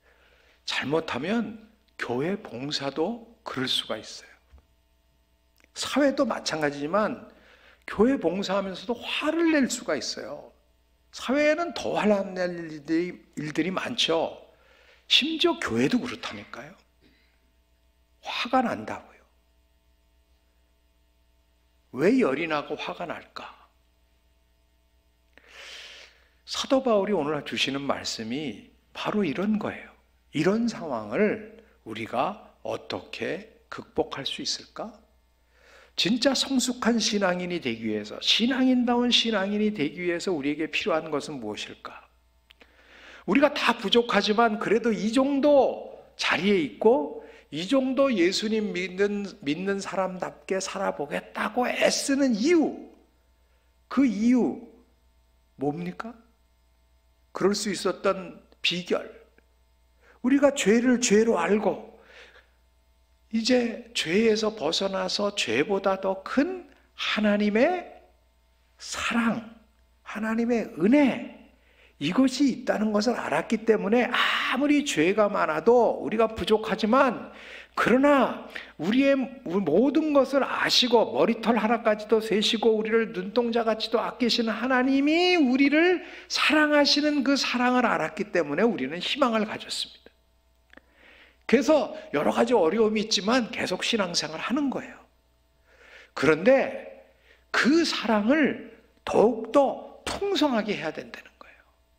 C: 잘못하면 교회 봉사도 그럴 수가 있어요. 사회도 마찬가지지만 교회 봉사하면서도 화를 낼 수가 있어요. 사회에는 더 화를 낼 일들이, 일들이 많죠. 심지어 교회도 그렇다니까요. 화가 난다고요. 왜 열이 나고 화가 날까? 사도 바울이 오늘 주시는 말씀이 바로 이런 거예요. 이런 상황을 우리가 어떻게 극복할 수 있을까? 진짜 성숙한 신앙인이 되기 위해서, 신앙인다운 신앙인이 되기 위해서 우리에게 필요한 것은 무엇일까? 우리가 다 부족하지만 그래도 이 정도 자리에 있고 이 정도 예수님 믿는, 믿는 사람답게 살아보겠다고 애쓰는 이유, 그 이유 뭡니까? 그럴 수 있었던 비결, 우리가 죄를 죄로 알고 이제 죄에서 벗어나서 죄보다 더 큰 하나님의 사랑, 하나님의 은혜, 이것이 있다는 것을 알았기 때문에 아무리 죄가 많아도 우리가 부족하지만 그러나 우리의 모든 것을 아시고 머리털 하나까지도 세시고 우리를 눈동자같이도 아끼시는 하나님이 우리를 사랑하시는 그 사랑을 알았기 때문에 우리는 희망을 가졌습니다. 그래서 여러 가지 어려움이 있지만 계속 신앙생활을 하는 거예요. 그런데 그 사랑을 더욱더 풍성하게 해야 된다는 거예요.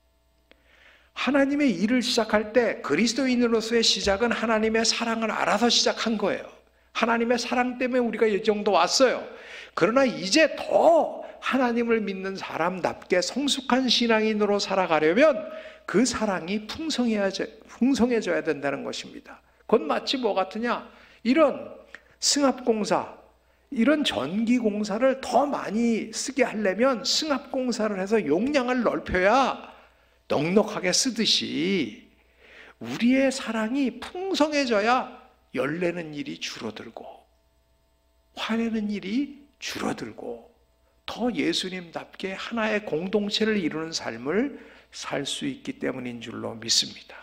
C: 하나님의 일을 시작할 때 그리스도인으로서의 시작은 하나님의 사랑을 알아서 시작한 거예요. 하나님의 사랑 때문에 우리가 이 정도 왔어요. 그러나 이제 더 하나님을 믿는 사람답게 성숙한 신앙인으로 살아가려면 그 사랑이 풍성해져, 풍성해져야 된다는 것입니다. 그건 마치 뭐 같으냐? 이런 승합공사, 이런 전기공사를 더 많이 쓰게 하려면 승합공사를 해서 용량을 넓혀야 넉넉하게 쓰듯이 우리의 사랑이 풍성해져야 열내는 일이 줄어들고 화내는 일이 줄어들고 더 예수님답게 하나의 공동체를 이루는 삶을 살 수 있기 때문인 줄로 믿습니다.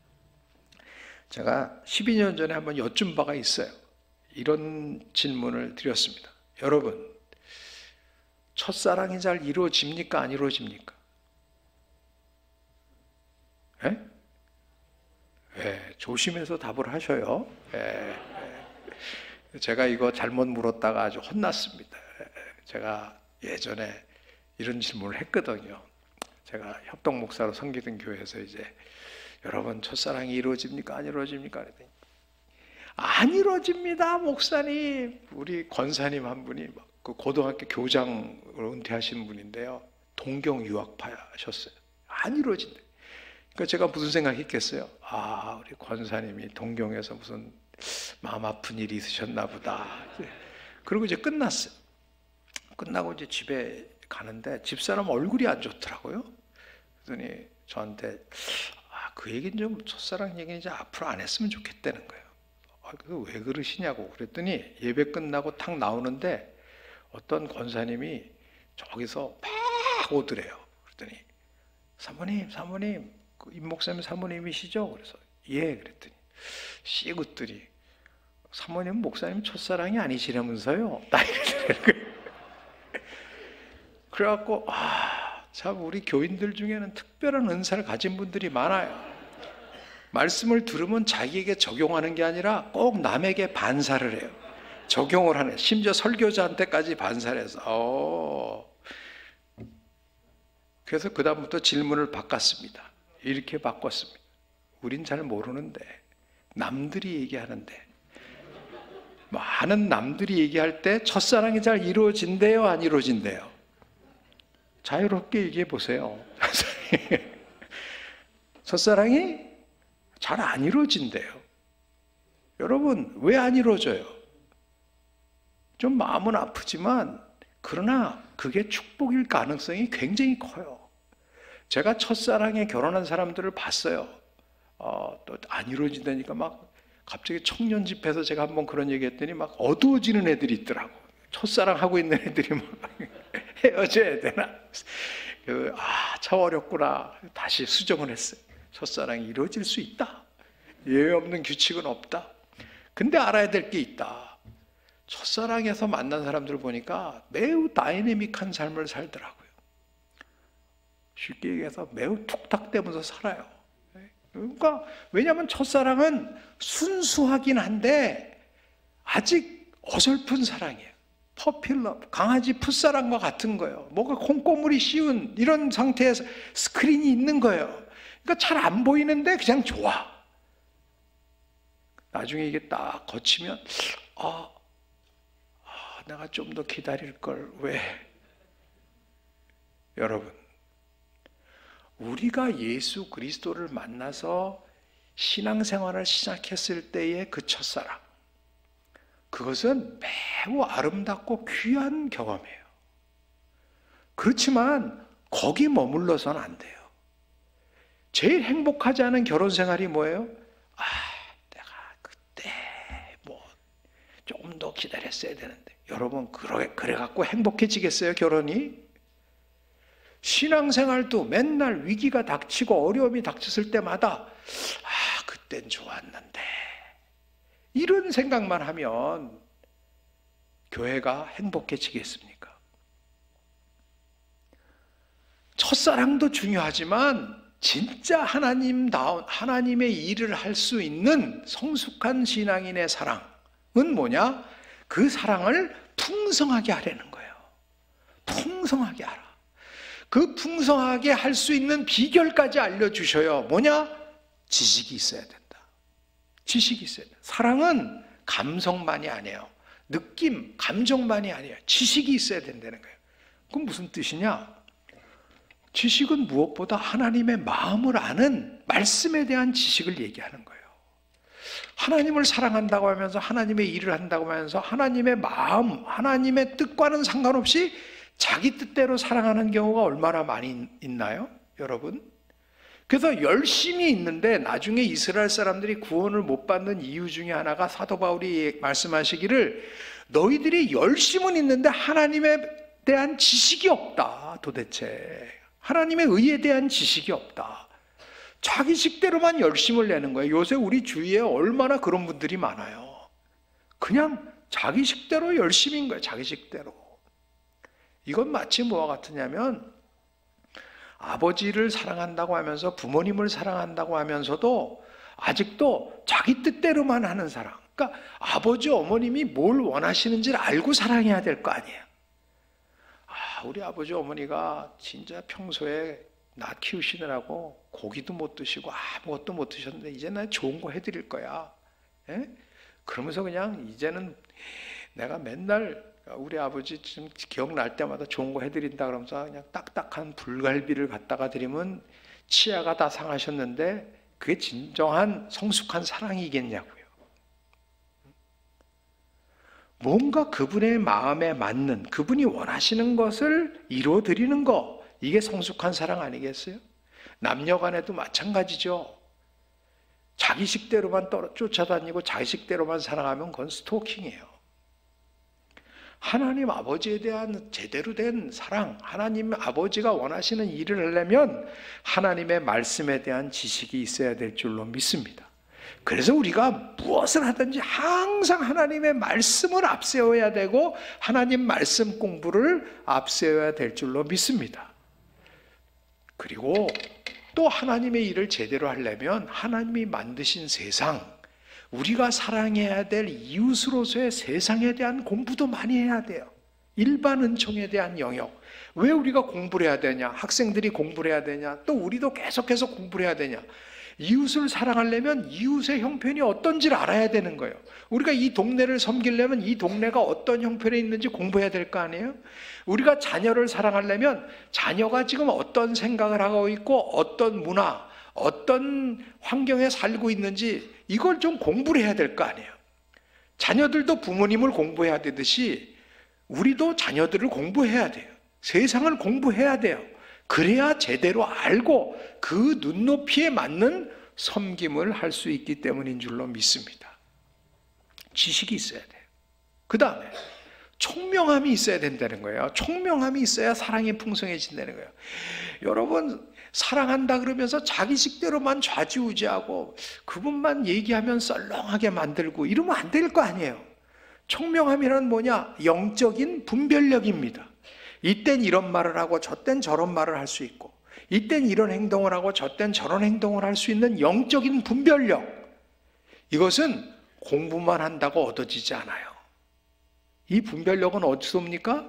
C: 제가 십이 년 전에 한번 여쭌 바가 있어요. 이런 질문을 드렸습니다. 여러분, 첫사랑이 잘 이루어집니까? 안 이루어집니까? 예? 예, 조심해서 답을 하셔요. 예, 예. 제가 이거 잘못 물었다가 아주 혼났습니다. 예, 제가 예전에 이런 질문을 했거든요. 제가 협동 목사로 섬기던 교회에서 이제 여러분 첫사랑이 이루어집니까? 안 이루어집니까? 그랬더니 안 이루어집니다, 목사님. 우리 권사님 한 분이 그 고등학교 교장으로 은퇴하신 분인데요. 동경 유학파셨어요. 안 이루어진다. 그러니까 제가 무슨 생각했겠어요? 아, 우리 권사님이 동경에서 무슨 마음 아픈 일이 있으셨나 보다. 그리고 이제 끝났어요. 끝나고 이제 집에 가는데 집사람 얼굴이 안 좋더라고요. 그랬더니 저한테 아, 그 얘기는 좀 첫사랑 얘기는 이제 앞으로 안 했으면 좋겠다는 거예요. 아, 왜 그러시냐고 그랬더니 예배 끝나고 탁 나오는데 어떤 권사님이 저기서 막 오더래요. 그랬더니 사모님, 사모님, 그 임 목사님 사모님이시죠? 그래서 예, 그랬더니 씩 웃더니 사모님 목사님 첫사랑이 아니시라면서요? 딱 이러더라는 거예요. 그래갖고 아, 참 우리 교인들 중에는 특별한 은사를 가진 분들이 많아요. 말씀을 들으면 자기에게 적용하는 게 아니라 꼭 남에게 반사를 해요. 적용을 하네. 심지어 설교자한테까지 반사를 해서. 어. 그래서 그 다음부터 질문을 바꿨습니다. 이렇게 바꿨습니다. 우린 잘 모르는데 남들이 얘기하는데, 많은 남들이 얘기할 때 첫사랑이 잘 이루어진대요, 안 이루어진대요? 자유롭게 얘기해 보세요. 첫사랑이 잘 안 이루어진대요. 여러분, 왜 안 이루어져요? 좀 마음은 아프지만 그러나 그게 축복일 가능성이 굉장히 커요. 제가 첫사랑에 결혼한 사람들을 봤어요. 어, 또 안 이루어진다니까 막 갑자기 청년 집회에서 제가 한번 그런 얘기 했더니 막 어두워지는 애들이 있더라고. 첫사랑 하고 있는 애들이 막 헤어져야 되나? 그, 아, 참 어렵구나. 다시 수정을 했어요. 첫사랑이 이루어질 수 있다. 예외 없는 규칙은 없다. 근데 알아야 될 게 있다. 첫사랑에서 만난 사람들을 보니까 매우 다이내믹한 삶을 살더라고요. 쉽게 얘기해서 매우 툭탁대면서 살아요. 그러니까 왜냐하면 첫사랑은 순수하긴 한데 아직 어설픈 사랑이에요. 퍼필러, 강아지 풋사랑과 같은 거예요. 뭐가 콩고물이 씌운 이런 상태에서 스크린이 있는 거예요. 그러니까 잘 안 보이는데 그냥 좋아. 나중에 이게 딱 거치면 아, 아 내가 좀 더 기다릴 걸. 왜? 여러분, 우리가 예수 그리스도를 만나서 신앙생활을 시작했을 때의 그 첫사랑, 그것은 매우 아름답고 귀한 경험이에요. 그렇지만 거기 머물러서는 안 돼요. 제일 행복하지 않은 결혼 생활이 뭐예요? 아, 내가 그때 뭐 조금 더 기다렸어야 되는데. 여러분, 그래, 그래 갖고 행복해지겠어요, 결혼이? 신앙생활도 맨날 위기가 닥치고 어려움이 닥쳤을 때마다 아, 그땐 좋았는데, 이런 생각만 하면 교회가 행복해지겠습니까? 첫사랑도 중요하지만 진짜 하나님다운 하나님의 일을 할 수 있는 성숙한 신앙인의 사랑은 뭐냐? 그 사랑을 풍성하게 하려는 거예요. 풍성하게 하라. 그 풍성하게 할 수 있는 비결까지 알려주셔요. 뭐냐? 지식이 있어야 된다. 지식이 있어야 된다. 사랑은 감성만이 아니에요. 느낌, 감정만이 아니에요. 지식이 있어야 된다는 거예요. 그럼 무슨 뜻이냐? 지식은 무엇보다 하나님의 마음을 아는 말씀에 대한 지식을 얘기하는 거예요. 하나님을 사랑한다고 하면서 하나님의 일을 한다고 하면서 하나님의 마음, 하나님의 뜻과는 상관없이 자기 뜻대로 사랑하는 경우가 얼마나 많이 있나요? 여러분? 그래서 열심히 있는데 나중에 이스라엘 사람들이 구원을 못 받는 이유 중에 하나가 사도 바울이 말씀하시기를 너희들이 열심은 있는데 하나님에 대한 지식이 없다. 도대체 하나님의 의에 대한 지식이 없다. 자기 식대로만 열심을 내는 거예요. 요새 우리 주위에 얼마나 그런 분들이 많아요. 그냥 자기 식대로 열심인 거예요. 자기 식대로. 이건 마치 뭐와 같으냐면 아버지를 사랑한다고 하면서 부모님을 사랑한다고 하면서도 아직도 자기 뜻대로만 하는 사랑. 그러니까 아버지 어머님이 뭘 원하시는지를 알고 사랑해야 될 거 아니에요. 아, 우리 아버지 어머니가 진짜 평소에 나 키우시느라고 고기도 못 드시고 아무것도 못 드셨는데 이제 난 좋은 거 해드릴 거야. 에? 그러면서 그냥 이제는 내가 맨날 우리 아버지 지금 기억날 때마다 좋은 거 해드린다 그러면서 그냥 딱딱한 불갈비를 갖다가 드리면 치아가 다 상하셨는데 그게 진정한 성숙한 사랑이겠냐고요. 뭔가 그분의 마음에 맞는, 그분이 원하시는 것을 이루어드리는 거, 이게 성숙한 사랑 아니겠어요? 남녀 간에도 마찬가지죠. 자기 식대로만 쫓아다니고 자기 식대로만 사랑하면 그건 스토킹이에요. 하나님 아버지에 대한 제대로 된 사랑, 하나님 아버지가 원하시는 일을 하려면 하나님의 말씀에 대한 지식이 있어야 될 줄로 믿습니다. 그래서 우리가 무엇을 하든지 항상 하나님의 말씀을 앞세워야 되고 하나님 말씀 공부를 앞세워야 될 줄로 믿습니다. 그리고 또 하나님의 일을 제대로 하려면 하나님이 만드신 세상, 우리가 사랑해야 될 이웃으로서의 세상에 대한 공부도 많이 해야 돼요. 일반 은총에 대한 영역. 왜 우리가 공부를 해야 되냐? 학생들이 공부를 해야 되냐? 또 우리도 계속해서 공부를 해야 되냐? 이웃을 사랑하려면 이웃의 형편이 어떤지를 알아야 되는 거예요. 우리가 이 동네를 섬기려면 이 동네가 어떤 형편에 있는지 공부해야 될 거 아니에요? 우리가 자녀를 사랑하려면 자녀가 지금 어떤 생각을 하고 있고 어떤 문화, 어떤 환경에 살고 있는지 이걸 좀 공부를 해야 될 거 아니에요. 자녀들도 부모님을 공부해야 되듯이 우리도 자녀들을 공부해야 돼요. 세상을 공부해야 돼요. 그래야 제대로 알고 그 눈높이에 맞는 섬김을 할 수 있기 때문인 줄로 믿습니다. 지식이 있어야 돼요. 그 다음에 총명함이 있어야 된다는 거예요. 총명함이 있어야 사랑이 풍성해진다는 거예요. 여러분, 사랑한다 그러면서 자기식대로만 좌지우지하고 그분만 얘기하면 썰렁하게 만들고 이러면 안 될 거 아니에요. 총명함이란 뭐냐? 영적인 분별력입니다. 이땐 이런 말을 하고 저땐 저런 말을 할 수 있고, 이땐 이런 행동을 하고 저땐 저런 행동을 할 수 있는 영적인 분별력. 이것은 공부만 한다고 얻어지지 않아요. 이 분별력은 어디서 옵니까?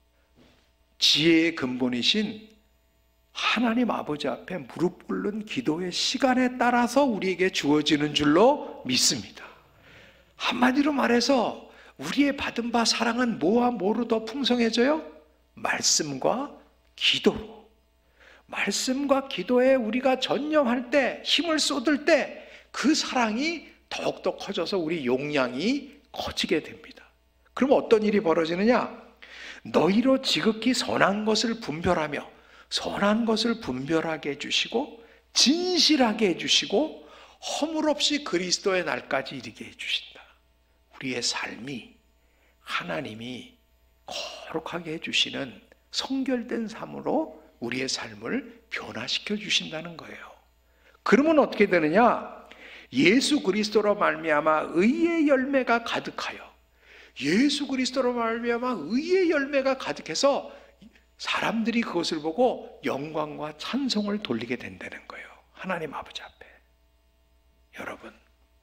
C: 지혜의 근본이신 하나님 아버지 앞에 무릎 꿇는 기도의 시간에 따라서 우리에게 주어지는 줄로 믿습니다. 한마디로 말해서 우리의 받은 바 사랑은 뭐와 뭐로 더 풍성해져요? 말씀과 기도로. 말씀과 기도에 우리가 전념할 때, 힘을 쏟을 때 그 사랑이 더욱더 커져서 우리 용량이 커지게 됩니다. 그럼 어떤 일이 벌어지느냐? 너희로 지극히 선한 것을 분별하며 선한 것을 분별하게 해주시고 진실하게 해주시고 허물 없이 그리스도의 날까지 이르게 해주신다. 우리의 삶이 하나님이 거룩하게 해주시는 성결된 삶으로 우리의 삶을 변화시켜 주신다는 거예요. 그러면 어떻게 되느냐? 예수 그리스도로 말미암아 의의 열매가 가득하여, 예수 그리스도로 말미암아 의의 열매가 가득해서 사람들이 그것을 보고 영광과 찬송을 돌리게 된다는 거예요. 하나님 아버지 앞에. 여러분,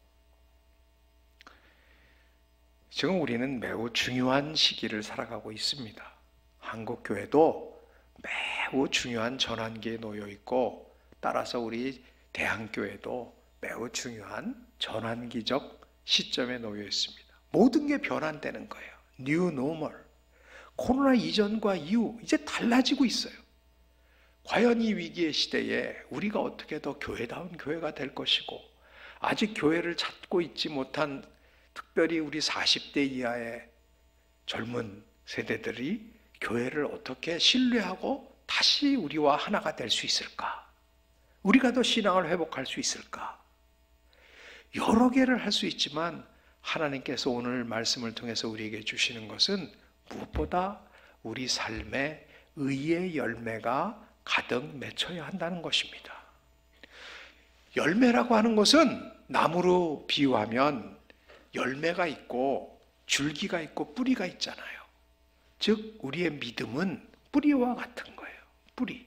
C: 지금 우리는 매우 중요한 시기를 살아가고 있습니다. 한국교회도 매우 중요한 전환기에 놓여 있고, 따라서 우리 대한교회도 매우 중요한 전환기적 시점에 놓여 있습니다. 모든 게 변환되는 거예요. New Normal. 코로나 이전과 이후 이제 달라지고 있어요. 과연 이 위기의 시대에 우리가 어떻게 더 교회다운 교회가 될 것이고, 아직 교회를 찾고 있지 못한 특별히 우리 사십 대 이하의 젊은 세대들이 교회를 어떻게 신뢰하고 다시 우리와 하나가 될 수 있을까? 우리가 더 신앙을 회복할 수 있을까? 여러 개를 할 수 있지만 하나님께서 오늘 말씀을 통해서 우리에게 주시는 것은 무엇보다 우리 삶에 의의 열매가 가득 맺혀야 한다는 것입니다. 열매라고 하는 것은 나무로 비유하면 열매가 있고 줄기가 있고 뿌리가 있잖아요. 즉 우리의 믿음은 뿌리와 같은 거예요. 뿌리.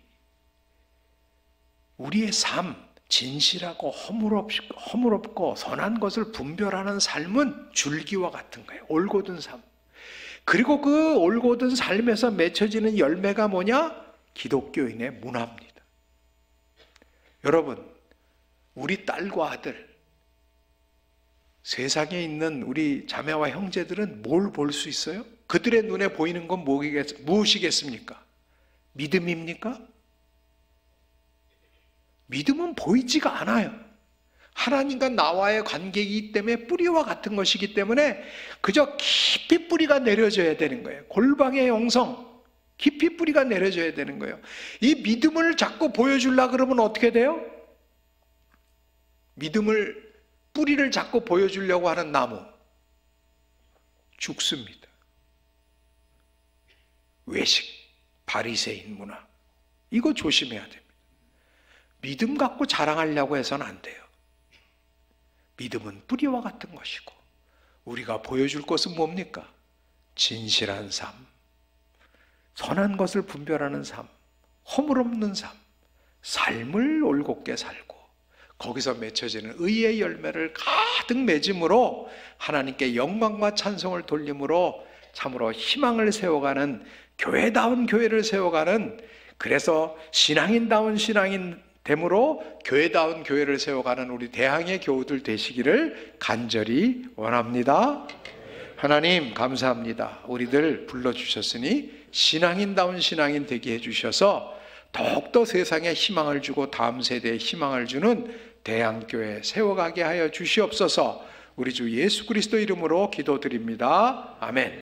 C: 우리의 삶, 진실하고 허물없고, 허물없고 선한 것을 분별하는 삶은 줄기와 같은 거예요. 올곧은 삶. 그리고 그 올곧은 삶에서 맺혀지는 열매가 뭐냐? 기독교인의 문화입니다. 여러분, 우리 딸과 아들, 세상에 있는 우리 자매와 형제들은 뭘 볼 수 있어요? 그들의 눈에 보이는 건 무엇이겠습니까? 믿음입니까? 믿음은 보이지가 않아요. 하나님과 나와의 관계이기 때문에 뿌리와 같은 것이기 때문에 그저 깊이 뿌리가 내려져야 되는 거예요. 골방의 영성, 깊이 뿌리가 내려져야 되는 거예요. 이 믿음을 자꾸 보여주려고 그러면 어떻게 돼요? 믿음을, 뿌리를 자꾸 보여주려고 하는 나무 죽습니다. 외식, 바리새인 문화, 이거 조심해야 됩니다. 믿음 갖고 자랑하려고 해서는 안 돼요. 믿음은 뿌리와 같은 것이고 우리가 보여줄 것은 뭡니까? 진실한 삶, 선한 것을 분별하는 삶, 허물 없는 삶, 삶을 올곧게 살고 거기서 맺혀지는 의의 열매를 가득 맺음으로 하나님께 영광과 찬송을 돌림으로 참으로 희망을 세워가는 교회다운 교회를 세워가는, 그래서 신앙인다운 신앙인 됨으로 교회다운 교회를 세워가는 우리 대항의 교우들 되시기를 간절히 원합니다. 하나님 감사합니다. 우리들 불러주셨으니 신앙인다운 신앙인 되게 해주셔서 더욱더 세상에 희망을 주고 다음 세대에 희망을 주는 대항교회 세워가게 하여 주시옵소서. 우리 주 예수 그리스도 이름으로 기도드립니다. 아멘.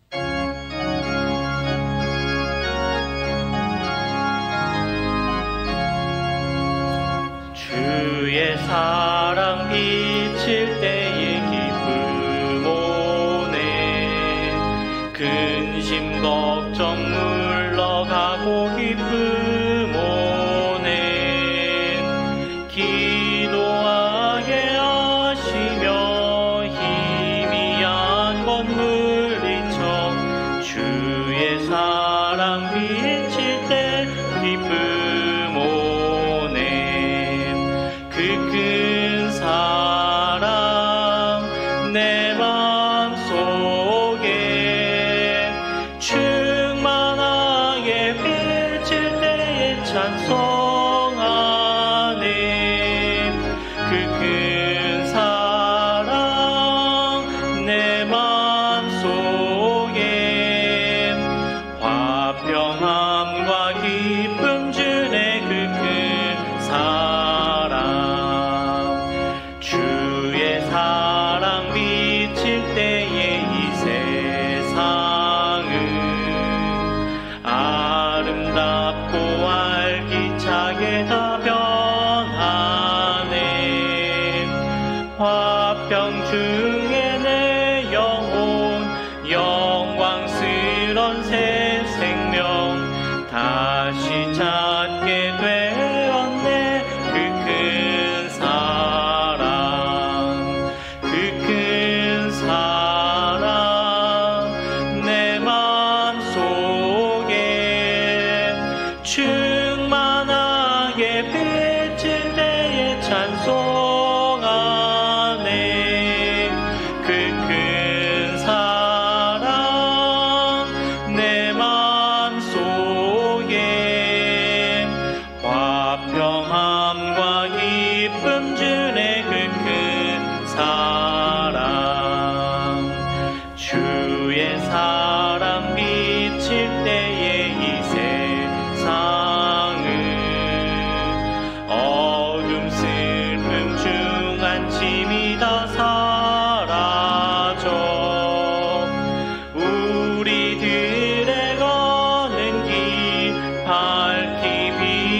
A: 주의 사랑 비칠 때의 기쁨 오네. 근심 걱정 물러가고 기쁨 오네. 기도하게 하시며 희미한 것 물리쳐 주의 사랑 비칠 때 기쁨 큰 사랑 내 마음속에 충만하게 비칠 때에 찬송하네. 그 큰 사랑 내 마음속에 화평함과 기쁨 주네. 그 큰 사랑 주의 사랑 비칠 때에 이 세상은 아름답고 활기차게 다 변하네. 화평 중에 내 영혼 영광스런 새 생명 다시 찾게 되었네. 그 큰 사랑 그 큰 사랑 내 마음속에 충만하게 비칠 때에 찬송하네. 그 큰 사랑 내 마음속에 화평함과 기쁨 주네. 그 큰 사랑 주의 사랑 비칠 때에 이 세상은 어둠 슬픔 중한 짐이 다 사라져 우리들의 가는 길 밝히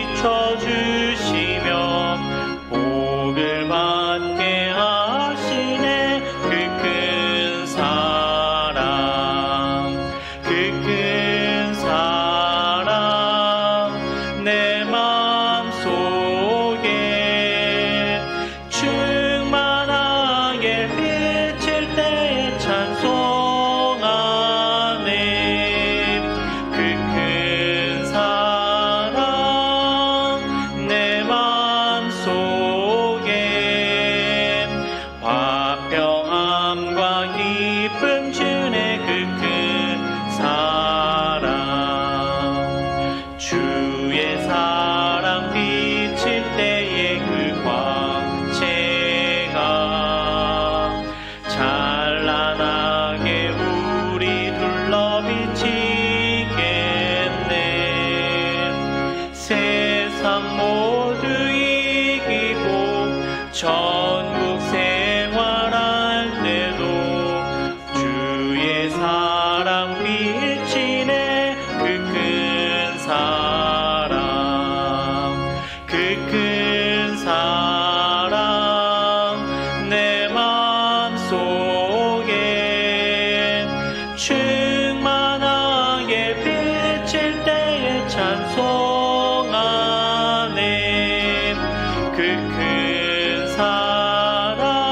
A: 비춰주시며 복을 받게 하시네. 그 큰 사랑 그 큰 사랑 내 마음속에 충만하게 비칠 때에 찬송하네. 그 큰 사랑 내 마음속에 화평함과 기쁨 주네. 그 큰 사랑 주의 사랑 비칠 때에 그 광채가 찬란하게 우리 둘러 비치겠네. 세상 모두 이기고 천국 생활할 때도 주의 사랑 비치네. 그 큰 사랑 그 큰 사랑 내 마음속에 충만하게 비칠 때에 찬송하네. 그 큰 사랑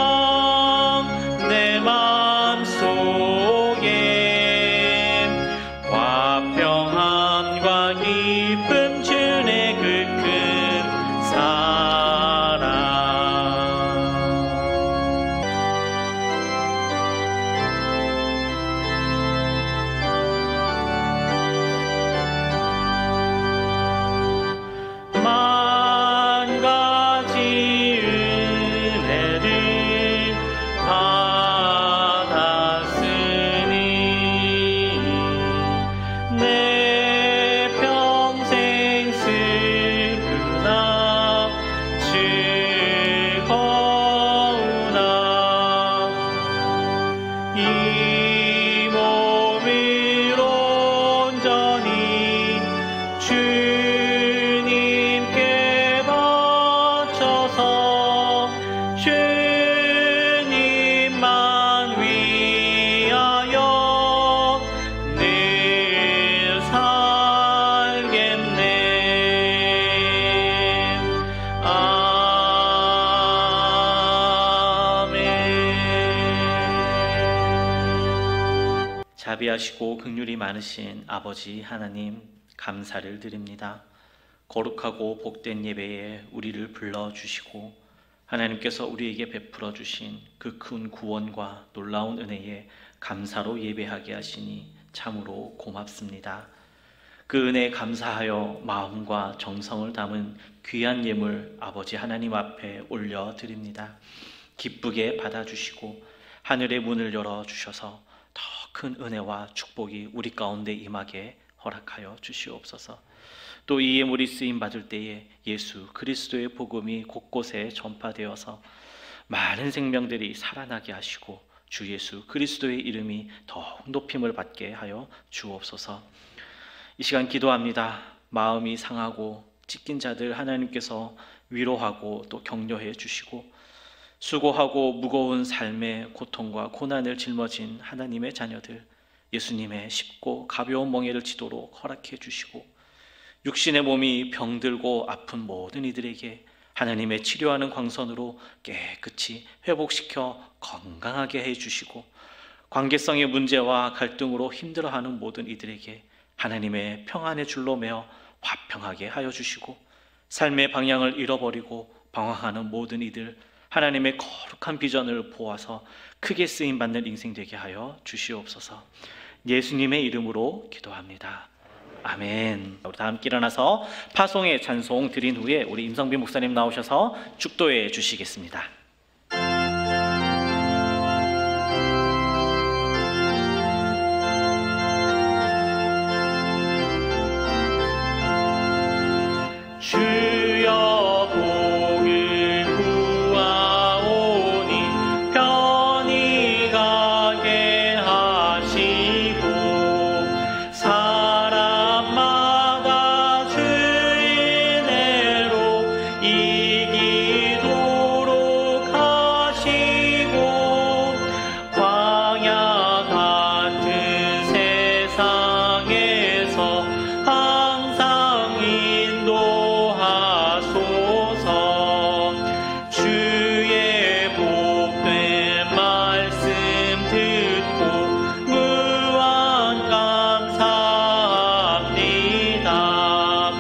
A: 자비하시고 긍휼이 많으신 아버지 하나님, 감사를 드립니다. 거룩하고 복된 예배에 우리를 불러주시고 하나님께서 우리에게 베풀어 주신 그 큰 구원과 놀라운 은혜에 감사로 예배하게 하시니 참으로 고맙습니다. 그 은혜에 감사하여 마음과 정성을 담은 귀한 예물 아버지 하나님 앞에 올려드립니다. 기쁘게 받아주시고 하늘의 문을 열어주셔서 더 큰 은혜와 축복이 우리 가운데 임하게 허락하여 주시옵소서. 또 이 예물이 쓰임 받을 때에 예수 그리스도의 복음이 곳곳에 전파되어서 많은 생명들이 살아나게 하시고 주 예수 그리스도의 이름이 더욱 높임을 받게 하여 주옵소서. 이 시간 기도합니다. 마음이 상하고 찢긴 자들 하나님께서 위로하고 또 격려해 주시고, 수고하고 무거운 삶의 고통과 고난을 짊어진 하나님의 자녀들, 예수님의 쉽고 가벼운 멍에를 지도록 허락해 주시고, 육신의 몸이 병들고 아픈 모든 이들에게 하나님의 치료하는 광선으로 깨끗이 회복시켜 건강하게 해주시고, 관계성의 문제와 갈등으로 힘들어하는 모든 이들에게 하나님의 평안의 줄로 매어 화평하게 하여 주시고, 삶의 방향을 잃어버리고 방황하는 모든 이들 하나님의 거룩한 비전을 보아서 크게 쓰임받는 인생 되게 하여 주시옵소서. 예수님의 이름으로 기도합니다. 아멘. 우리 다 함께 일어나서 파송의 찬송 드린 후에 우리 임성빈 목사님 나오셔서 축도해 주시겠습니다. 주여 복을 구하오니 편히 가게 하시고, 사람마다 주의 은혜로 이기도록 하시고, 광야 같은 세상에서 항상 인도 주의 복된 말씀 듣고 무한 감사합니다.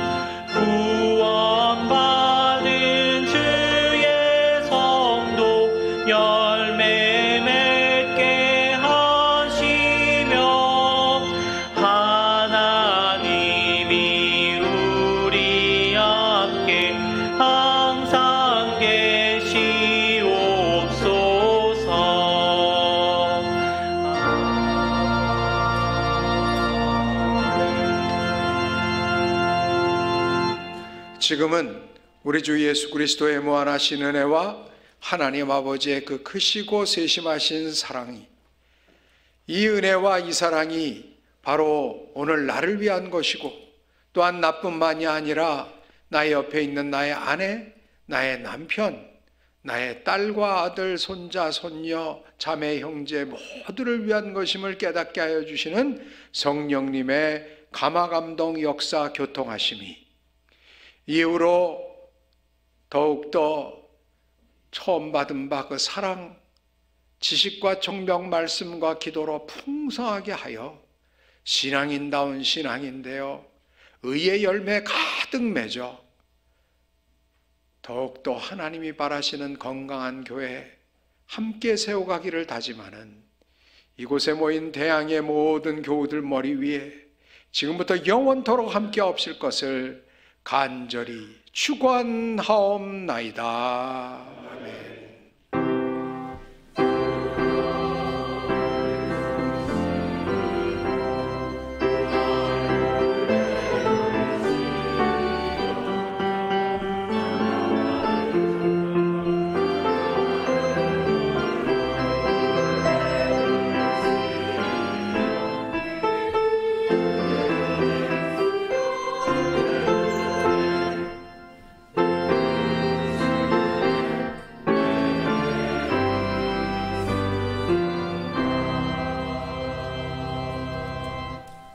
A: 구원받은 주의 성도 열매 맺게 하시며, 하나님이 우리 함께 항상 계시옵소서.
C: 지금은 우리 주 예수 그리스도의 무한하신 은혜와 하나님 아버지의 그 크시고 세심하신 사랑이, 이 은혜와 이 사랑이 바로 오늘 나를 위한 것이고, 또한 나뿐만이 아니라 나의 옆에 있는 나의 아내, 나의 남편, 나의 딸과 아들, 손자, 손녀, 자매, 형제 모두를 위한 것임을 깨닫게 하여 주시는 성령님의 감화감동 역사 교통하심이 이후로 더욱더 처음 받은 바 그 사랑, 지식과 총명 말씀과 기도로 풍성하게 하여 신앙인다운 신앙인데요, 의의 열매 가득 맺어 더욱더 하나님이 바라시는 건강한 교회 함께 세워가기를 다짐하는 이곳에 모인 대양의 모든 교우들 머리 위에 지금부터 영원토록 함께 없을 것을 간절히 축원하옵나이다. 아멘.